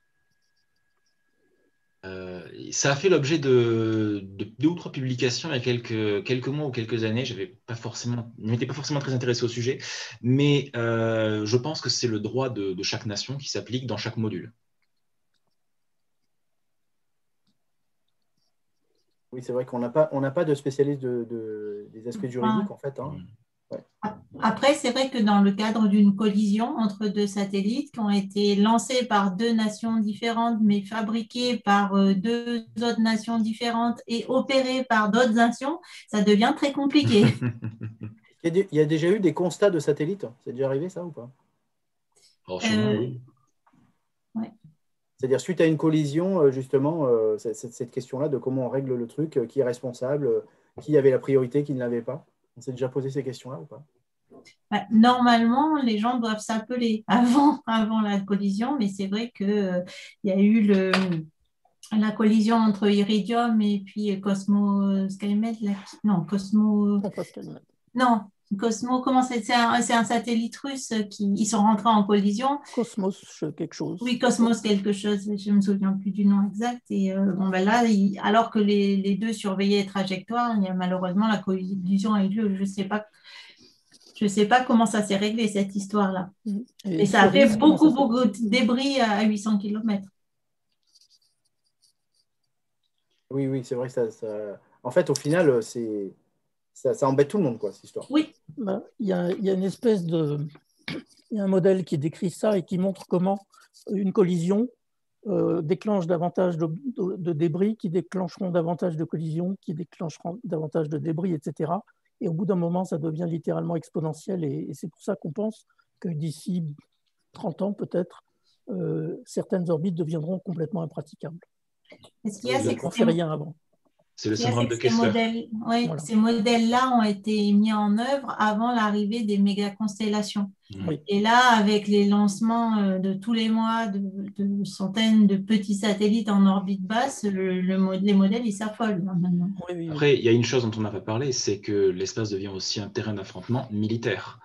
[SPEAKER 3] Euh, ça a fait l'objet de, de deux ou trois publications il y a quelques, quelques mois ou quelques années. Je n'étais pas forcément, pas forcément très intéressé au sujet, mais euh, je pense que c'est le droit de, de chaque nation qui s'applique dans chaque module.
[SPEAKER 1] Oui, c'est vrai qu'on n'a pas, on n'a pas de spécialiste de, de, des aspects juridiques, en fait. Hein.
[SPEAKER 3] Mmh.
[SPEAKER 1] Ouais.
[SPEAKER 6] Après, c'est vrai que dans le cadre d'une collision entre deux satellites qui ont été lancés par deux nations différentes, mais fabriqués par deux autres nations différentes et opérés par d'autres nations, ça devient très compliqué.
[SPEAKER 1] Il y a déjà eu des constats de satellites? C'est déjà arrivé, ça, ou pas?
[SPEAKER 3] Alors, sûrement,
[SPEAKER 6] Euh,
[SPEAKER 3] oui.
[SPEAKER 6] ouais.
[SPEAKER 1] C'est-à-dire, suite à une collision, justement, euh, cette, cette question-là de comment on règle le truc, euh, qui est responsable, euh, qui avait la priorité, qui ne l'avait pas. On s'est déjà posé ces questions-là ou pas?
[SPEAKER 6] Ouais, normalement, les gens doivent s'appeler avant, avant la collision, mais c'est vrai qu'il euh, y a eu le, la collision entre Iridium et puis Cosmo Skymed. La, non, Cosmo.
[SPEAKER 5] Non, pas Skymed.
[SPEAKER 6] Non, Cosmo, comment c'est? C'est un, un satellite russe qui ils sont rentrés en collision.
[SPEAKER 5] Cosmos quelque chose.
[SPEAKER 6] Oui, Cosmos quelque chose, je ne me souviens plus du nom exact. Et euh, bon, ben là, il, alors que les, les deux surveillaient les trajectoires, il y a malheureusement la collision a eu lieu. Je ne sais pas. Je ne sais pas comment ça s'est réglé, cette histoire-là. Et, Et ça a fait beaucoup, beaucoup de débris à huit cents kilomètres.
[SPEAKER 1] Oui, oui, c'est vrai que ça, ça... En fait, au final, c'est... Ça, ça embête tout le monde, quoi, cette histoire.
[SPEAKER 6] Oui.
[SPEAKER 5] Ben, y a, y a une espèce de... Il y a un modèle qui décrit ça et qui montre comment une collision euh, déclenche davantage de, de, de débris, qui déclencheront davantage de collisions, qui déclencheront davantage de débris, et cetera. Et au bout d'un moment, ça devient littéralement exponentiel. Et, et c'est pour ça qu'on pense que d'ici trente ans, peut-être, euh, certaines orbites deviendront complètement impraticables.
[SPEAKER 6] Est-ce qu'il y a, c'est
[SPEAKER 5] on ne fait rien avant.
[SPEAKER 3] C'est le syndrome de Kessler.
[SPEAKER 6] Ces modèles, oui,
[SPEAKER 5] voilà.
[SPEAKER 6] Ces modèles-là ont été mis en œuvre avant l'arrivée des méga-constellations.
[SPEAKER 5] Oui.
[SPEAKER 6] Et là, avec les lancements de tous les mois de, de centaines de petits satellites en orbite basse, le, le, les modèles, ils s'affolent maintenant.
[SPEAKER 3] Oui, oui, oui. Après, il y a une chose dont on n'a pas parlé, c'est que l'espace devient aussi un terrain d'affrontement militaire.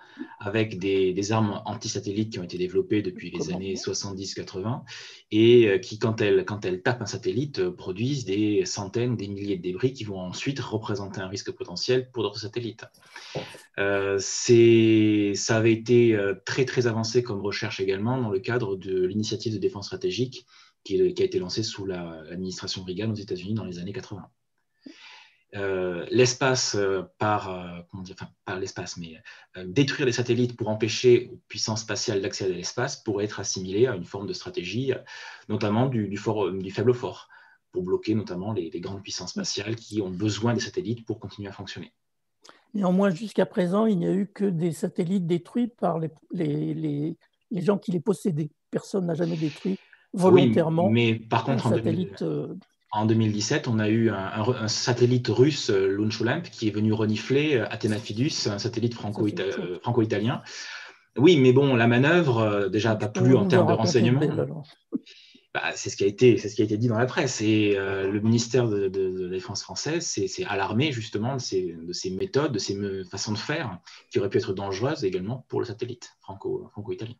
[SPEAKER 3] avec des, des armes anti-satellites qui ont été développées depuis les années soixante-dix quatre-vingts et qui, quand elles, quand elles tapent un satellite, produisent des centaines, des milliers de débris qui vont ensuite représenter un risque potentiel pour d'autres satellites. Euh, ça avait été très, très avancé comme recherche également dans le cadre de l'initiative de défense stratégique qui, qui a été lancée sous l'administration Reagan aux États-Unis dans les années quatre-vingts. Euh, l'espace euh, par, euh, comment dire, enfin, pas l'espace, mais euh, détruire des satellites pour empêcher aux puissances spatiales d'accéder à l'espace pourrait être assimilé à une forme de stratégie, euh, notamment du, du, fort, du faible fort, pour bloquer notamment les, les grandes puissances spatiales qui ont besoin des satellites pour continuer à fonctionner.
[SPEAKER 5] Néanmoins, jusqu'à présent, il n'y a eu que des satellites détruits par les, les, les, les gens qui les possédaient. Personne n'a jamais détruit volontairement.
[SPEAKER 3] Oui, mais par contre,
[SPEAKER 5] un
[SPEAKER 3] en
[SPEAKER 5] satellite. deux mille...
[SPEAKER 3] En deux mille dix-sept, on a eu un, un, un satellite russe, Launcholamp, qui est venu renifler Athena Fidus, un satellite franco-italien. Franco oui, mais bon, la manœuvre, déjà, pas plus en termes de renseignement. Bah, c'est ce qui a été, c'est ce qui a été dit dans la presse. Et euh, le ministère de, de, de la Défense française s'est alarmé justement de ces, de ces méthodes, de ces me, façons de faire qui auraient pu être dangereuses également pour le satellite franco, franco-italien.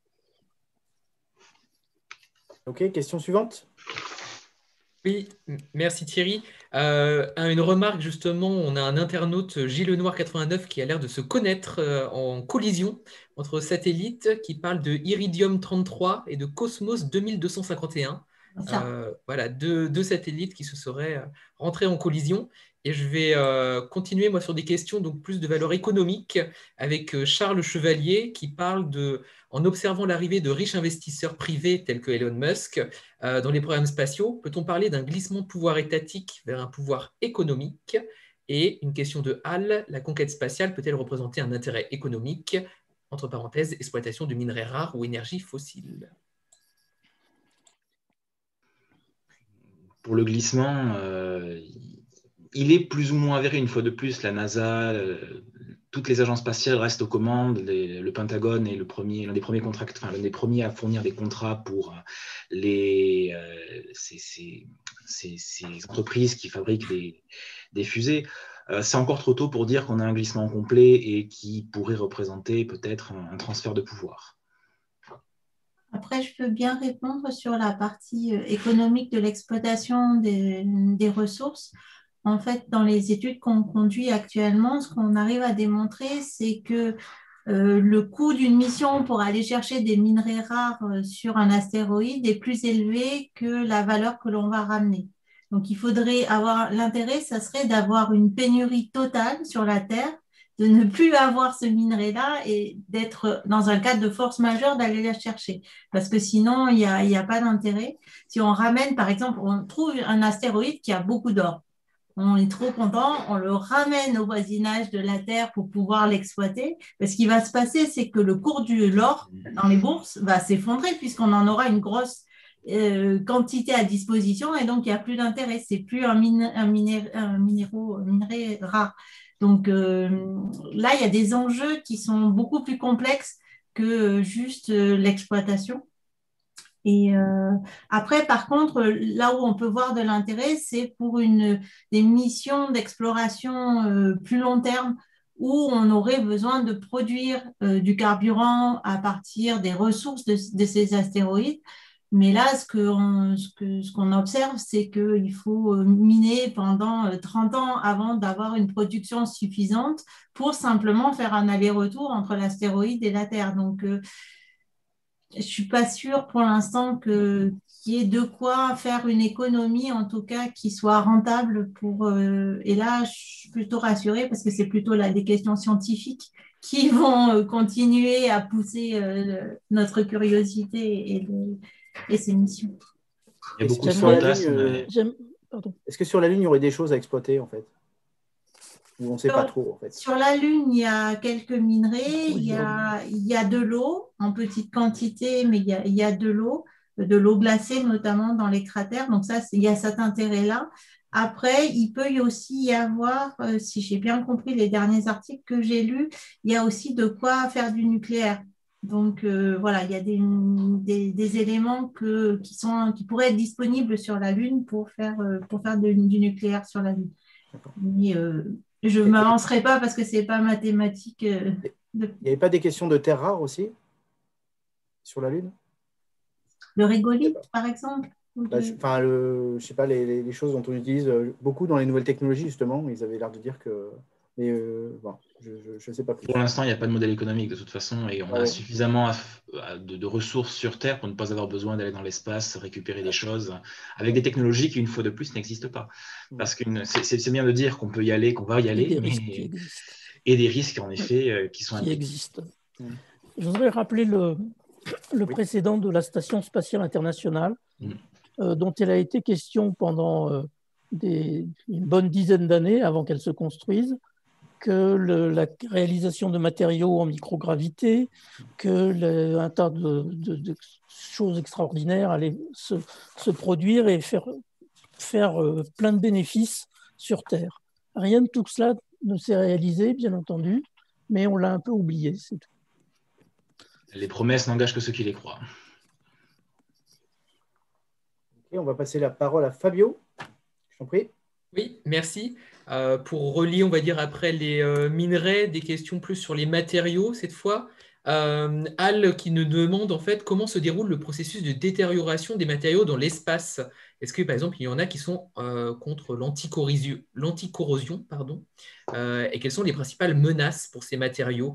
[SPEAKER 1] Ok, question suivante.
[SPEAKER 2] Oui, merci Thierry. Euh, une remarque justement, on a un internaute Gilles Lenoir quatre-vingt-neuf qui a l'air de se connaître euh, en collision entre satellites qui parle de Iridium trente-trois et de Cosmos deux mille deux cent cinquante et un. Euh, voilà, deux, deux satellites qui se seraient rentrés en collision. Et je vais euh, continuer moi sur des questions donc plus de valeur économique avec Charles Chevalier qui parle de, en observant l'arrivée de riches investisseurs privés tels que Elon Musk euh, dans les programmes spatiaux, peut-on parler d'un glissement de pouvoir étatique vers un pouvoir économique? Et une question de Hall, la conquête spatiale peut-elle représenter un intérêt économique, entre parenthèses, exploitation de minerais rares ou énergie fossile?
[SPEAKER 3] Pour le glissement, euh, il est plus ou moins avéré, une fois de plus, la NASA, euh, toutes les agences spatiales restent aux commandes, les, le Pentagone est le premier, l'un des premiers contracts, enfin, l'un des premiers à fournir des contrats pour les, euh, ces, ces, ces, ces entreprises qui fabriquent des, des fusées. Euh, c'est encore trop tôt pour dire qu'on a un glissement complet et qui pourrait représenter peut-être un, un transfert de pouvoir.
[SPEAKER 6] Après, je peux bien répondre sur la partie économique de l'exploitation des, des ressources. En fait, dans les études qu'on conduit actuellement, ce qu'on arrive à démontrer, c'est que euh, le coût d'une mission pour aller chercher des minerais rares sur un astéroïde est plus élevé que la valeur que l'on va ramener. Donc, il faudrait avoir l'intérêt, ça serait d'avoir une pénurie totale sur la Terre, de ne plus avoir ce minerai-là et d'être dans un cadre de force majeure d'aller la chercher. Parce que sinon, il n'y a, il y a pas d'intérêt. Si on ramène, par exemple, on trouve un astéroïde qui a beaucoup d'or. On est trop content, on le ramène au voisinage de la Terre pour pouvoir l'exploiter. Ce qui va se passer, c'est que le cours de l'or dans les bourses va s'effondrer puisqu'on en aura une grosse euh, quantité à disposition et donc il n'y a plus d'intérêt. C'est plus un, min un, miné un, minéraux, un minerai rare. Donc euh, là, il y a des enjeux qui sont beaucoup plus complexes que juste euh, l'exploitation. Et euh, après, par contre, là où on peut voir de l'intérêt, c'est pour une, des missions d'exploration euh, plus long terme où on aurait besoin de produire euh, du carburant à partir des ressources de, de ces astéroïdes. Mais là, ce qu'on ce que, ce qu'on observe, c'est qu'il faut miner pendant trente ans avant d'avoir une production suffisante pour simplement faire un aller-retour entre l'astéroïde et la Terre. Donc, euh, je ne suis pas sûre pour l'instant qu'il y ait de quoi faire une économie, en tout cas, qui soit rentable. Pour, euh, et là, je suis plutôt rassurée parce que c'est plutôt là des questions scientifiques qui vont euh, continuer à pousser euh, notre curiosité et, le, et ces missions.
[SPEAKER 3] Il y a beaucoup
[SPEAKER 1] de
[SPEAKER 3] fantasmes.
[SPEAKER 1] Euh, Est-ce que sur la Lune, il y aurait des choses à exploiter, en fait? Ou on ne sait
[SPEAKER 6] sur,
[SPEAKER 1] pas trop, en fait?
[SPEAKER 6] Sur la Lune, il y a quelques minerais, il y a, il y a de l'eau en petite quantité, mais il y a, il y a de l'eau, de l'eau glacée notamment dans les cratères. Donc ça, il y a cet intérêt-là. Après, il peut y aussi y avoir, euh, si j'ai bien compris les derniers articles que j'ai lus, il y a aussi de quoi faire du nucléaire. Donc euh, voilà, il y a des, des, des éléments que, qui, sont, qui pourraient être disponibles sur la Lune pour faire, euh, pour faire de, du nucléaire sur la Lune. Mais euh, je ne m'avancerai pas parce que ce n'est pas mathématique. Euh... de...
[SPEAKER 1] Il n'y avait pas des questions de terres rares aussi sur la Lune?
[SPEAKER 6] Le régolithe, par exemple?
[SPEAKER 1] Bah, je, enfin, le, je sais pas, les, les, les choses dont on utilise beaucoup dans les nouvelles technologies, justement, ils avaient l'air de dire que... Mais euh, bon, je ne sais pas plus.
[SPEAKER 3] Pour l'instant, il n'y a pas de modèle économique de toute façon et on
[SPEAKER 1] ah,
[SPEAKER 3] a
[SPEAKER 1] ouais.
[SPEAKER 3] suffisamment à, à, de, de ressources sur Terre pour ne pas avoir besoin d'aller dans l'espace, récupérer des choses avec des technologies qui, une fois de plus, n'existent pas. Parce que c'est bien de dire qu'on peut y aller, qu'on va y aller,
[SPEAKER 5] et des
[SPEAKER 3] mais...
[SPEAKER 5] risques qui existent.
[SPEAKER 3] Et des risques, en effet, euh, qui sont
[SPEAKER 5] qui
[SPEAKER 3] impliqués.
[SPEAKER 5] existent. Mmh. Je voudrais rappeler le, le oui. précédent de la Station spatiale internationale, mmh. euh, dont il a été question pendant euh, des, une bonne dizaine d'années avant qu'elle se construise, que le, la réalisation de matériaux en microgravité, que le, un tas de, de, de choses extraordinaires allaient se, se produire et faire, faire euh, plein de bénéfices sur Terre. Rien de tout cela ne s'est réalisé, bien entendu, mais on l'a un peu oublié, c'est tout.
[SPEAKER 3] Les promesses n'engagent que ceux qui les croient.
[SPEAKER 1] Okay, on va passer la parole à Fabio. Je t'en prie.
[SPEAKER 2] Oui, merci. Euh, pour relier, on va dire, après les euh, minerais, des questions plus sur les matériaux cette fois. Euh, Al qui nous demande en fait comment se déroule le processus de détérioration des matériaux dans l'espace. Est-ce que par exemple il y en a qui sont euh, contre l'anticorrosion, pardon, euh, et quelles sont les principales menaces pour ces matériaux?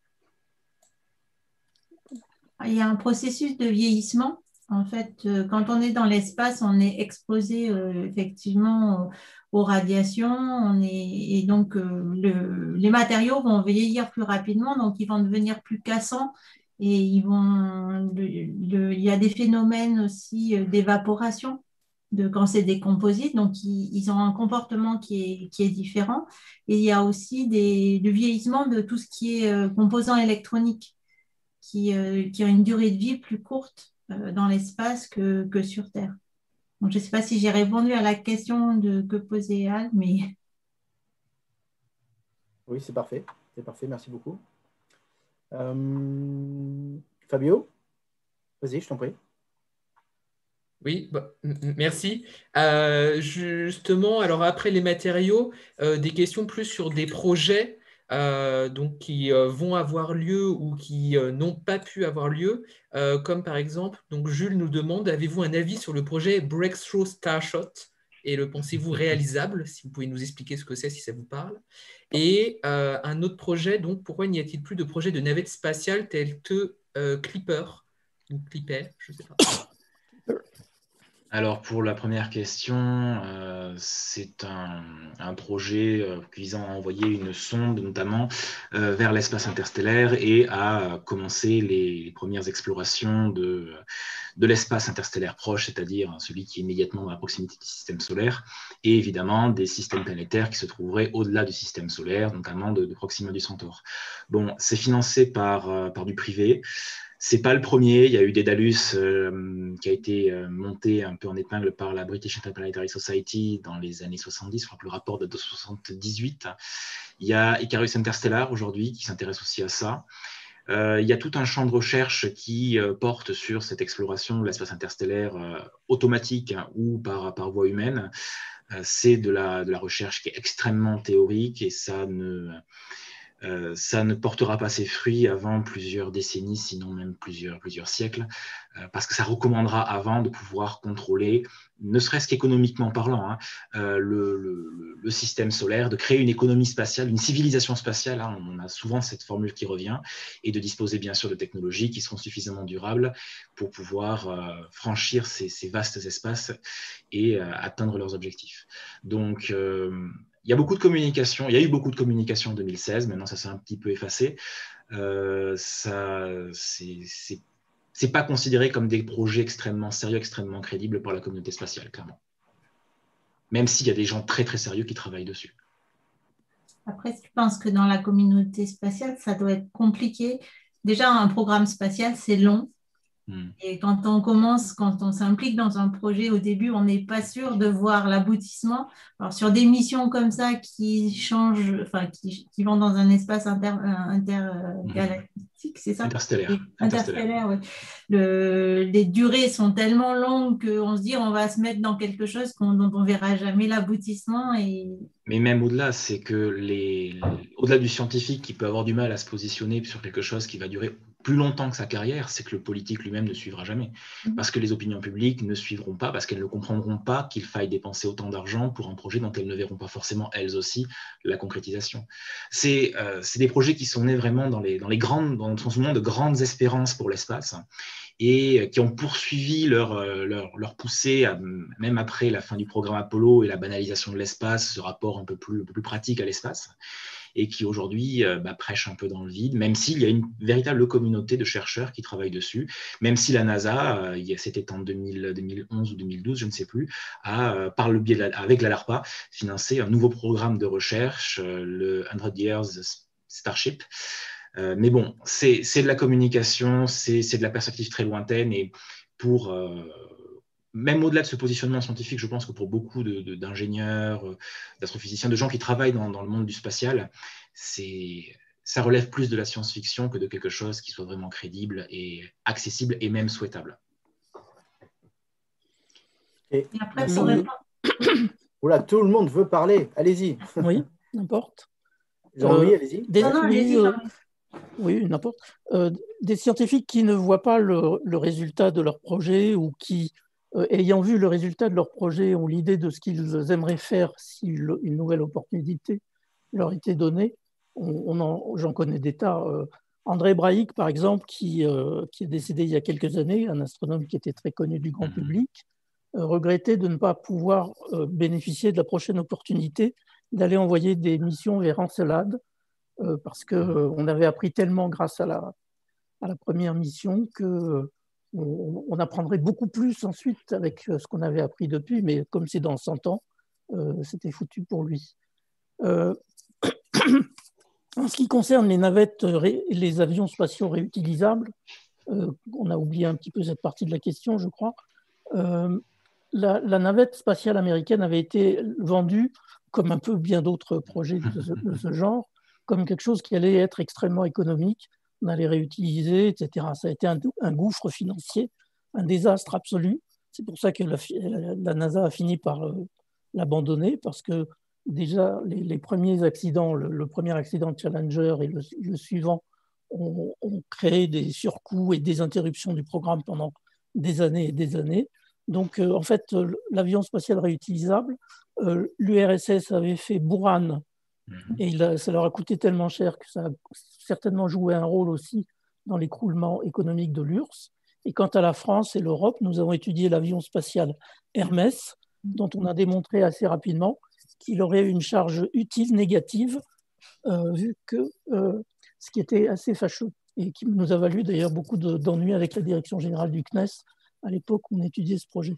[SPEAKER 6] Il y a un processus de vieillissement. En fait, quand on est dans l'espace, on est exposé euh, effectivement aux radiations, on est, et donc euh, le, les matériaux vont vieillir plus rapidement, donc ils vont devenir plus cassants et ils vont, le, le, il y a des phénomènes aussi d'évaporation de quand c'est des composites, donc ils, ils ont un comportement qui est, qui est différent. Et il y a aussi des, du vieillissement de tout ce qui est euh, composants électroniques qui, euh, qui ont une durée de vie plus courte euh, dans l'espace que, que sur Terre. Donc, je ne sais pas si j'ai répondu à la question de, que posait Al, mais...
[SPEAKER 1] Oui, c'est parfait. C'est parfait, merci beaucoup. Euh, Fabio, vas-y, je t'en prie.
[SPEAKER 2] Oui, bah, merci. Euh, justement, alors après les matériaux, euh, des questions plus sur des projets euh, donc qui euh, vont avoir lieu ou qui euh, n'ont pas pu avoir lieu, euh, comme par exemple, donc Jules nous demande, avez-vous un avis sur le projet Breakthrough Starshot et le pensez-vous réalisable? Si vous pouvez nous expliquer ce que c'est, si ça vous parle. Et euh, un autre projet, donc pourquoi n'y a-t-il plus de projet de navette spatiale tel que euh, Clipper ou Clipper, je ne sais pas.
[SPEAKER 3] Alors, pour la première question, euh, c'est un, un projet euh, visant à envoyer une sonde, notamment, euh, vers l'espace interstellaire et à commencer les, les premières explorations de, de l'espace interstellaire proche, c'est-à-dire celui qui est immédiatement à proximité du système solaire, et évidemment des systèmes planétaires qui se trouveraient au-delà du système solaire, notamment de, de Proxima du Centaure. Bon, c'est financé par, euh, par du privé. C'est pas le premier. Il y a eu Daedalus euh, qui a été euh, monté un peu en épingle par la British Interplanetary Society dans les années soixante-dix. Je crois que le rapport date de soixante-dix-huit. Il y a Icarus Interstellar aujourd'hui qui s'intéresse aussi à ça. Euh, il y a tout un champ de recherche qui euh, porte sur cette exploration de l'espace interstellaire euh, automatique hein, ou par, par voie humaine. Euh, c'est de la, de la recherche qui est extrêmement théorique et ça ne... Euh, ça ne portera pas ses fruits avant plusieurs décennies, sinon même plusieurs, plusieurs siècles, euh, parce que ça recommandera avant de pouvoir contrôler, ne serait-ce qu'économiquement parlant, hein, euh, le, le, le système solaire, de créer une économie spatiale, une civilisation spatiale, hein, on a souvent cette formule qui revient, et de disposer bien sûr de technologies qui seront suffisamment durables pour pouvoir euh, franchir ces, ces vastes espaces et euh, atteindre leurs objectifs. Donc, euh, il y a beaucoup de communication, il y a eu beaucoup de communication en deux mille seize, maintenant ça s'est un petit peu effacé. Euh, ça, c'est, c'est, c'est pas considéré comme des projets extrêmement sérieux, extrêmement crédibles par la communauté spatiale, clairement. Même s'il y a des gens très très sérieux qui travaillent dessus.
[SPEAKER 6] Après, je pense que dans la communauté spatiale, ça doit être compliqué. Déjà, un programme spatial, c'est long. Et quand on commence, quand on s'implique dans un projet, au début, on n'est pas sûr de voir l'aboutissement. Alors, sur des missions comme ça qui changent, enfin, qui, qui vont dans un espace intergalactique, inter, mmh. c'est ça?
[SPEAKER 3] Interstellaire.
[SPEAKER 6] Et, interstellaire, oui. Le, les durées sont tellement longues qu'on se dit on va se mettre dans quelque chose qu'on, dont on ne verra jamais l'aboutissement. Et...
[SPEAKER 3] Mais même au-delà, c'est que les, les, au-delà du scientifique qui peut avoir du mal à se positionner sur quelque chose qui va durer plus longtemps que sa carrière, c'est que le politique lui-même ne suivra jamais. Mmh. Parce que les opinions publiques ne suivront pas, parce qu'elles ne comprendront pas qu'il faille dépenser autant d'argent pour un projet dont elles ne verront pas forcément, elles aussi, la concrétisation. C'est, euh, c'est des projets qui sont nés vraiment dans les, dans les grandes, dans ce moment de grandes espérances pour l'espace et qui ont poursuivi leur, leur, leur poussée, à, même après la fin du programme Apollo et la banalisation de l'espace, ce rapport un peu plus, un peu plus pratique à l'espace, et qui aujourd'hui euh, bah, prêche un peu dans le vide, même s'il y a une véritable communauté de chercheurs qui travaillent dessus, même si la NASA, euh, c'était en deux mille, deux mille onze ou deux mille douze, je ne sais plus, a, euh, par le biais de la, avec la DARPA, financé un nouveau programme de recherche, euh, le hundred years Starship. Euh, mais bon, c'est, c'est de la communication, c'est, c'est de la perspective très lointaine, et pour... Euh, même au-delà de ce positionnement scientifique, je pense que pour beaucoup de, de, d'ingénieurs, d'astrophysiciens, de gens qui travaillent dans, dans le monde du spatial, c'est, ça relève plus de la science-fiction que de quelque chose qui soit vraiment crédible et accessible et même souhaitable.
[SPEAKER 1] Et, et après, pour répondre... Oula, tout le monde veut parler. Allez-y.
[SPEAKER 5] Oui, n'importe.
[SPEAKER 1] Jean-Louis,
[SPEAKER 5] euh,
[SPEAKER 1] allez-y.
[SPEAKER 5] Des,
[SPEAKER 6] non, non,
[SPEAKER 5] oui,
[SPEAKER 6] allez-y,
[SPEAKER 5] euh, oui, n'importe. Euh, des scientifiques qui ne voient pas le, le résultat de leur projet ou qui, euh, ayant vu le résultat de leur projet, ont l'idée de ce qu'ils aimeraient faire si le, une nouvelle opportunité leur était donnée. On, on en, j'en connais des tas. Euh, André Braic, par exemple, qui, euh, qui est décédé il y a quelques années, un astronome qui était très connu du grand public, euh, regrettait de ne pas pouvoir euh, bénéficier de la prochaine opportunité d'aller envoyer des missions vers Encelade, euh, parce qu'on euh, avait appris tellement grâce à la, à la première mission que euh, on, on apprendrait beaucoup plus ensuite avec ce qu'on avait appris depuis, mais comme c'est dans cent ans, euh, c'était foutu pour lui. Euh, en ce qui concerne les navettes et les avions spatiaux réutilisables, euh, on a oublié un petit peu cette partie de la question, je crois. Euh, la, la navette spatiale américaine avait été vendue, comme un peu bien d'autres projets de ce, de ce genre, comme quelque chose qui allait être extrêmement économique, on allait réutiliser, et cetera. Ça a été un, un gouffre financier, un désastre absolu. C'est pour ça que la, la NASA a fini par euh, l'abandonner, parce que déjà, les, les premiers accidents, le, le premier accident de Challenger et le, le suivant, ont, ont créé des surcoûts et des interruptions du programme pendant des années et des années. Donc, euh, en fait, l'avion spatial réutilisable, euh, l'U R S S avait fait Buran, et il a, ça leur a coûté tellement cher que ça a certainement joué un rôle aussi dans l'écroulement économique de l'U R S S. Et quant à la France et l'Europe, nous avons étudié l'avion spatial Hermès, dont on a démontré assez rapidement qu'il aurait une charge utile négative, euh, vu que euh, ce qui était assez fâcheux, et qui nous a valu d'ailleurs beaucoup de, d'ennuis avec la direction générale du C N E S à l'époque où on étudiait ce projet.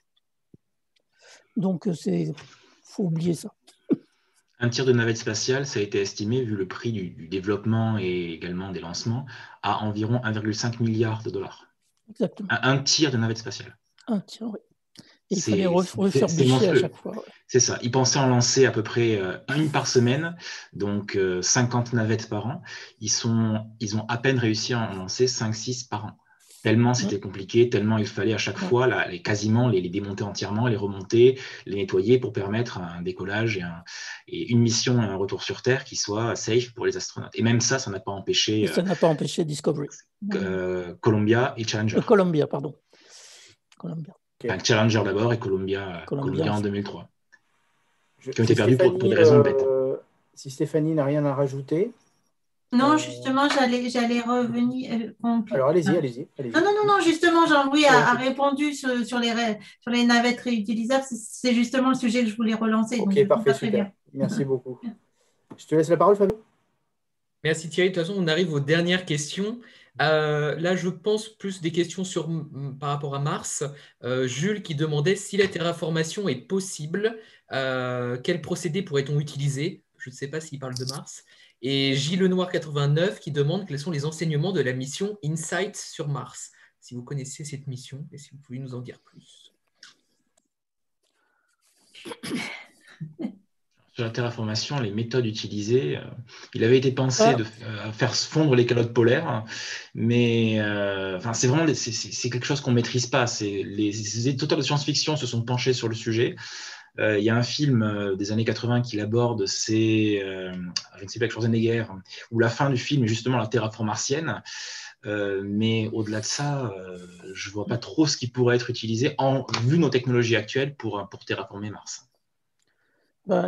[SPEAKER 5] Donc, il faut oublier ça.
[SPEAKER 3] Un tir de navette spatiale, ça a été estimé, vu le prix du, du développement et également des lancements, à environ un virgule cinq milliard de dollars.
[SPEAKER 5] Exactement.
[SPEAKER 3] Un, un tir de navette spatiale.
[SPEAKER 5] Un tir, oui. Et il fallait refaire bûcher à chaque fois. Ouais.
[SPEAKER 3] C'est ça. Ils pensaient en lancer à peu près euh, une par semaine, donc euh, cinquante navettes par an. Ils, sont, ils ont à peine réussi à en lancer cinq six par an. Tellement c'était compliqué, tellement il fallait à chaque fois là, les, quasiment les, les démonter entièrement, les remonter, les nettoyer pour permettre un décollage et, un, et une mission et un retour sur Terre qui soit safe pour les astronautes. Et même ça, ça n'a pas empêché...
[SPEAKER 5] Et ça n'a pas empêché Discovery.
[SPEAKER 3] Euh, Columbia et Challenger.
[SPEAKER 5] Euh, Columbia, pardon. Columbia.
[SPEAKER 3] Enfin, Challenger d'abord et Columbia, Columbia, Columbia en deux mille trois.
[SPEAKER 1] Je,
[SPEAKER 3] qui ont été
[SPEAKER 1] si
[SPEAKER 3] perdus pour, pour des raisons
[SPEAKER 1] euh,
[SPEAKER 3] bêtes.
[SPEAKER 1] Si Stéphanie n'a rien à rajouter...
[SPEAKER 6] Non, justement, j'allais, j'allais revenir. Euh,
[SPEAKER 1] Alors, allez-y, allez-y, allez-y.
[SPEAKER 6] Non, non, non, non, justement, Jean-Louis a, a répondu sur, sur, les, sur les navettes réutilisables. C'est justement le sujet que je voulais relancer.
[SPEAKER 1] Ok,
[SPEAKER 6] donc
[SPEAKER 1] parfait, super. Bien. Merci beaucoup. Je te laisse la parole, Fabien.
[SPEAKER 2] Merci Thierry. De toute façon, on arrive aux dernières questions. Euh, là, je pense plus des questions sur, par rapport à Mars. Euh, Jules qui demandait si la terraformation est possible, euh, quel procédé pourrait-on utiliser? Je ne sais pas s'il parle de Mars. Et Gilles Lenoir quatre-vingt-neuf qui demande quels sont les enseignements de la mission InSight sur Mars. si vous connaissez cette mission et si vous pouvez nous en dire plus.
[SPEAKER 3] Sur la terraformation, les méthodes utilisées, euh, il avait été pensé de euh, faire fondre les calottes polaires, mais euh, enfin, c'est vraiment c'est, c'est quelque chose qu'on ne maîtrise pas. C'est, les, les auteurs de science-fiction se sont penchés sur le sujet. Euh, il y a un film euh, des années quatre-vingts qui l'aborde, c'est, euh, je ne sais pas, avec Schwarzenegger, où la fin du film est justement la terraformation martienne. Euh, mais au-delà de ça, euh, je ne vois pas trop ce qui pourrait être utilisé, en, vu nos technologies actuelles, pour, pour terraformer Mars.
[SPEAKER 5] Ben,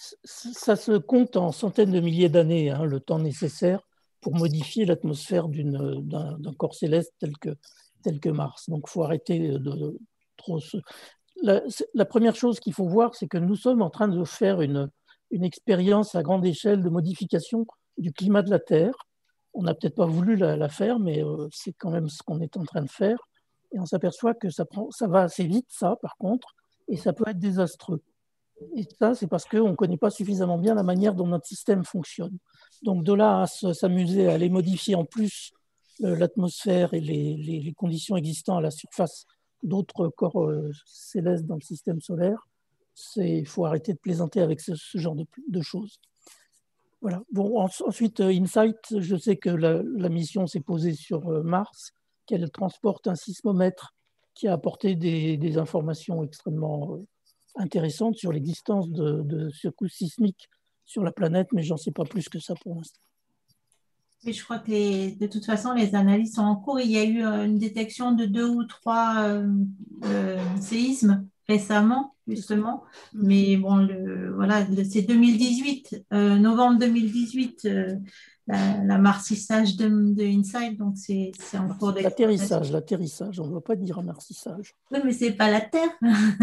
[SPEAKER 5] ça se compte en centaines de milliers d'années, hein, le temps nécessaire pour modifier l'atmosphère d'une, d'un, d'un corps céleste tel que, tel que Mars. Donc, il faut arrêter de, de trop se... La, la première chose qu'il faut voir, c'est que nous sommes en train de faire une, une expérience à grande échelle de modification du climat de la Terre. On n'a peut-être pas voulu la, la faire, mais euh, c'est quand même ce qu'on est en train de faire. Et on s'aperçoit que ça, prend, ça va assez vite, ça, par contre, et ça peut être désastreux. Et ça, c'est parce qu'on ne connaît pas suffisamment bien la manière dont notre système fonctionne. Donc, de là à s'amuser à aller modifier en plus l'atmosphère et les, les, les conditions existantes à la surface d'autres corps euh, célestes dans le système solaire, il faut arrêter de plaisanter avec ce, ce genre de, de choses. Voilà. Bon, en, ensuite, InSight, je sais que la, la mission s'est posée sur Mars, qu'elle transporte un sismomètre qui a apporté des, des informations extrêmement euh, intéressantes sur l'existence de, de secousses sismiques sur la planète, mais j'en sais pas plus que ça pour l'instant.
[SPEAKER 6] Et je crois que les, de toute façon, les analyses sont en cours. Il y a eu une détection de deux ou trois euh, euh, séismes récemment, justement. Mais bon, le, voilà, le, c'est deux mille dix-huit, euh, novembre deux mille dix-huit, euh, la, la marcissage de, de InSight, donc c'est, c'est en cours d'exploitation.
[SPEAKER 5] L'atterrissage, l'atterrissage, on ne va pas dire marcissage.
[SPEAKER 6] Oui, mais ce n'est pas la Terre.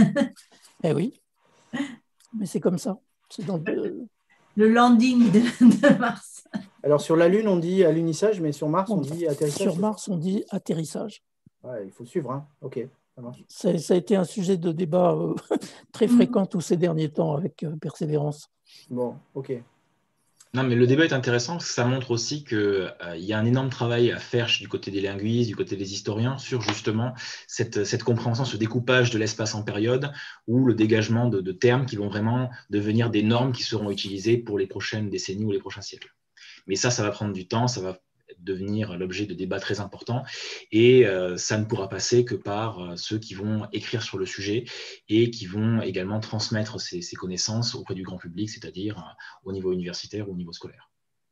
[SPEAKER 5] Eh oui, mais c'est comme ça. C'est dans le...
[SPEAKER 6] le landing de, de Mars.
[SPEAKER 1] Alors, sur la Lune, on dit alunissage, mais sur Mars, on, on dit atterrissage.
[SPEAKER 5] Sur Mars, on dit atterrissage.
[SPEAKER 1] Ouais, il faut suivre, hein. Ok, ça marche.
[SPEAKER 5] Ça, ça a été un sujet de débat euh, très fréquent tous ces derniers temps avec euh, persévérance.
[SPEAKER 1] Bon, ok.
[SPEAKER 3] Non, mais le débat est intéressant parce que ça montre aussi qu'il euh, y a un énorme travail à faire du côté des linguistes, du côté des historiens, sur justement cette, cette compréhension, ce découpage de l'espace en période, ou le dégagement de, de termes qui vont vraiment devenir des normes qui seront utilisées pour les prochaines décennies ou les prochains siècles. Mais ça, ça va prendre du temps, ça va devenir l'objet de débats très importants, et euh, ça ne pourra passer que par euh, ceux qui vont écrire sur le sujet et qui vont également transmettre ces, ces connaissances auprès du grand public, c'est-à-dire euh, au niveau universitaire ou au niveau scolaire.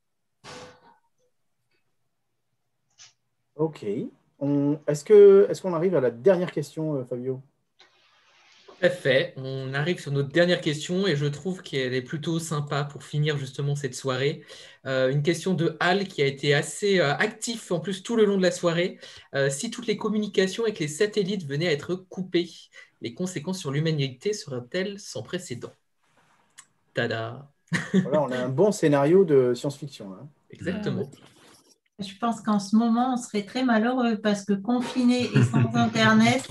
[SPEAKER 1] Ok. On, est-ce que, est-ce qu'on arrive à la dernière question, euh, Fabio ?
[SPEAKER 2] Tout à fait. On arrive sur notre dernière question et je trouve qu'elle est plutôt sympa pour finir justement cette soirée. Euh, une question de Hal qui a été assez euh, actif en plus tout le long de la soirée. Euh, si toutes les communications avec les satellites venaient à être coupées, les conséquences sur l'humanité seraient-elles sans précédent ? Tada !
[SPEAKER 1] Voilà, on a un bon scénario de science-fiction. Hein.
[SPEAKER 2] Exactement.
[SPEAKER 6] Je pense qu'en ce moment, on serait très malheureux parce que confiné et sans Internet...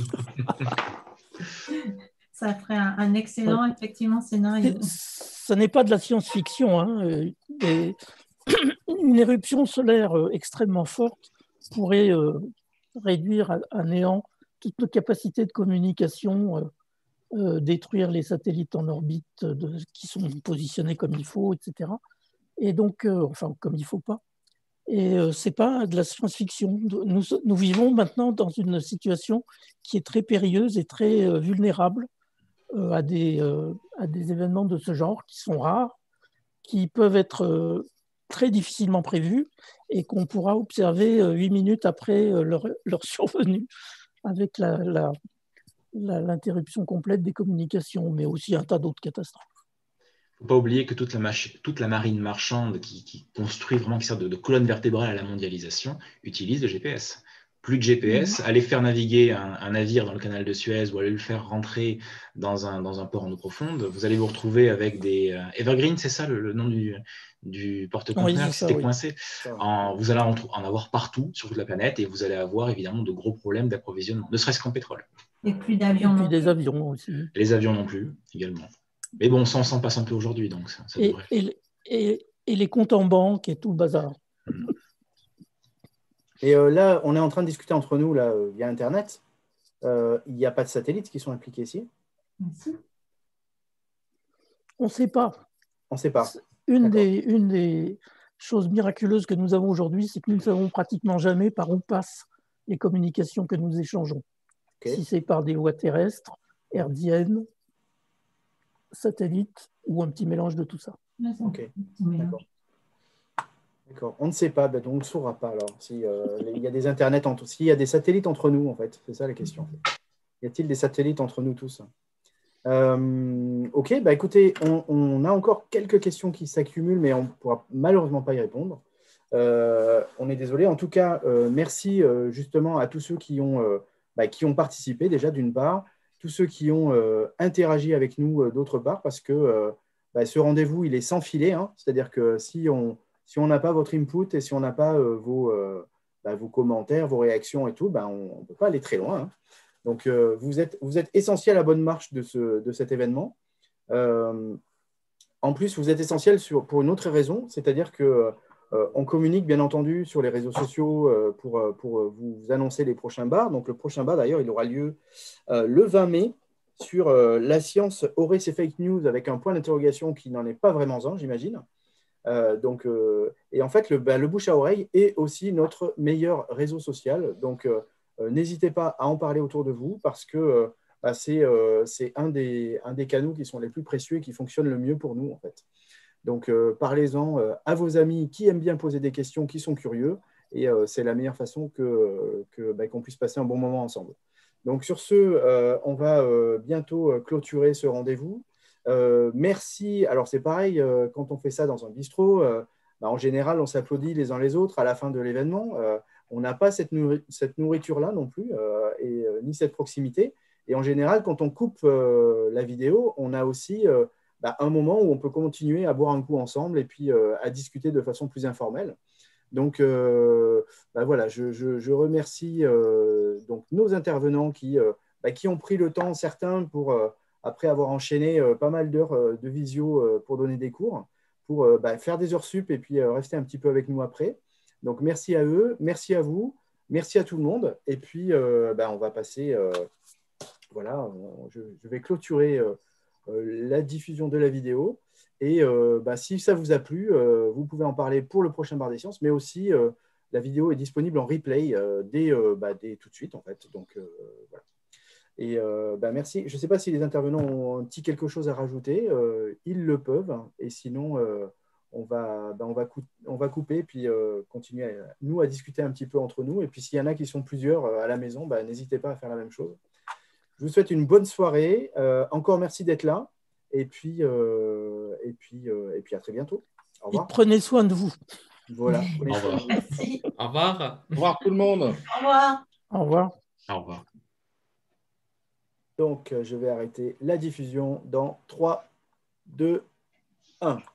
[SPEAKER 6] Ça ferait un, un excellent, effectivement, scénario.
[SPEAKER 5] Ce n'est pas de la science-fiction. Hein. Et une éruption solaire extrêmement forte pourrait euh, réduire à, à néant toute nos capacités de communication, euh, euh, détruire les satellites en orbite de, qui sont positionnés comme il faut, et cetera. Et donc, euh, enfin, comme il ne faut pas. Et euh, ce n'est pas de la science-fiction. Nous, nous vivons maintenant dans une situation qui est très périlleuse et très euh, vulnérable euh, à, des, euh, à des événements de ce genre qui sont rares, qui peuvent être euh, très difficilement prévus et qu'on pourra observer euh, huit minutes après euh, leur, leur survenue avec la, la, la, l'interruption complète des communications, mais aussi un tas d'autres catastrophes.
[SPEAKER 3] Il ne faut pas oublier que toute la, toute la marine marchande qui, qui construit vraiment, qui sert de, de colonne vertébrale à la mondialisation, utilise le G P S. Plus de G P S, mmh. aller faire naviguer un, un navire dans le canal de Suez ou aller le faire rentrer dans un, dans un port en eau profonde, vous allez vous retrouver avec des euh, Evergreen, c'est ça le, le nom du, du porte-conteneur oui, qui s'était oui. coincé. En, vous allez en, en avoir partout sur toute la planète et vous allez avoir évidemment de gros problèmes d'approvisionnement, ne serait-ce qu'en pétrole.
[SPEAKER 6] Et plus d'avions.
[SPEAKER 5] Et puis des avions aussi.
[SPEAKER 3] Et les avions non plus, également. Mais bon, ça, on s'en passe un peu aujourd'hui, donc ça, ça
[SPEAKER 5] et,
[SPEAKER 3] devrait.
[SPEAKER 5] Et, et, et les comptes en banque et tout le bazar.
[SPEAKER 1] Et euh, là, on est en train de discuter entre nous là, euh, via Internet. Euh, il n'y a pas de satellites qui sont impliqués ici?
[SPEAKER 6] Merci.
[SPEAKER 5] On ne sait pas.
[SPEAKER 1] On ne sait pas.
[SPEAKER 5] Une des, une des choses miraculeuses que nous avons aujourd'hui, c'est que nous ne savons pratiquement jamais par où passent les communications que nous échangeons. Okay. Si c'est par des voies terrestres, hertziennes, satellites ou un petit mélange de tout ça.
[SPEAKER 1] Ok, d'accord. D'accord. On ne sait pas, ben donc on ne saura pas alors. S'il euh, y a des internets entre, s'il y a des satellites entre nous, en fait, c'est ça la question. En fait. Y a-t-il des satellites entre nous tous? euh, Ok, bah écoutez, on, on a encore quelques questions qui s'accumulent, mais on ne pourra malheureusement pas y répondre. Euh, on est désolé. En tout cas, euh, merci euh, justement à tous ceux qui ont, euh, bah, qui ont participé déjà d'une part, tous ceux qui ont euh, interagi avec nous euh, d'autre part, parce que euh, bah, ce rendez-vous, il est sans filet. Hein, c'est-à-dire que si on Si on n'a pas votre input et si on n'a pas euh, vos, euh, bah, vos commentaires, vos réactions et tout, bah, on ne peut pas aller très loin. Hein. Donc, euh, vous, êtes, vous êtes essentiel à la bonne marche de, ce, de cet événement. Euh, en plus, vous êtes essentiel sur, pour une autre raison, c'est-à-dire qu'on euh, communique bien entendu sur les réseaux sociaux euh, pour, pour vous annoncer les prochains bars. Donc, le prochain bar, d'ailleurs, il aura lieu euh, le vingt mai sur euh, la science aurait ses fake news avec un point d'interrogation qui n'en est pas vraiment un, j'imagine. Euh, donc, euh, et en fait, le, bah, le bouche à oreille est aussi notre meilleur réseau social. Donc, euh, euh, n'hésitez pas à en parler autour de vous parce que euh, bah, c'est euh, un, des, un des canaux qui sont les plus précieux et qui fonctionnent le mieux pour nous, en fait. Donc, euh, parlez-en euh, à vos amis qui aiment bien poser des questions, qui sont curieux. Et euh, c'est la meilleure façon que, que, bah, qu'on puisse passer un bon moment ensemble. Donc, sur ce, euh, on va euh, bientôt clôturer ce rendez-vous. Euh, merci. Alors, c'est pareil, euh, quand on fait ça dans un bistrot, euh, bah, en général, on s'applaudit les uns les autres à la fin de l'événement. Euh, on n'a pas cette, nourri cette nourriture-là non plus, euh, et, euh, ni cette proximité. Et en général, quand on coupe euh, la vidéo, on a aussi euh, bah, un moment où on peut continuer à boire un coup ensemble et puis euh, à discuter de façon plus informelle. Donc, euh, bah, voilà, je, je, je remercie euh, donc, nos intervenants qui, euh, bah, qui ont pris le temps, certains, pour... Euh, après avoir enchaîné euh, pas mal d'heures euh, de visio euh, pour donner des cours, pour euh, bah, faire des heures sup et puis euh, rester un petit peu avec nous après. Donc, merci à eux, merci à vous, merci à tout le monde. Et puis, euh, bah, on va passer, euh, voilà, on, je, je vais clôturer euh, euh, la diffusion de la vidéo. Et euh, bah, si ça vous a plu, euh, vous pouvez en parler pour le prochain Bar des Sciences, mais aussi, euh, la vidéo est disponible en replay euh, dès, euh, bah, dès tout de suite, en fait. Donc, euh, voilà. Et euh, bah merci. Je ne sais pas si les intervenants ont un petit quelque chose à rajouter. Euh, ils le peuvent. Et sinon, euh, on, va, bah on, va on va couper puis euh, continuer, à, nous, à discuter un petit peu entre nous. Et puis, s'il y en a qui sont plusieurs euh, à la maison, bah, n'hésitez pas à faire la même chose. Je vous souhaite une bonne soirée. Euh, encore merci d'être là. Et puis, euh, et, puis, euh, et puis, à très bientôt. Au revoir.
[SPEAKER 5] Et prenez soin de vous.
[SPEAKER 1] Voilà.
[SPEAKER 3] Au revoir.
[SPEAKER 6] Merci.
[SPEAKER 2] Au revoir.
[SPEAKER 4] Au revoir tout le monde.
[SPEAKER 6] Au revoir.
[SPEAKER 5] Au revoir.
[SPEAKER 3] Au revoir.
[SPEAKER 1] Donc, je vais arrêter la diffusion dans trois, deux, un.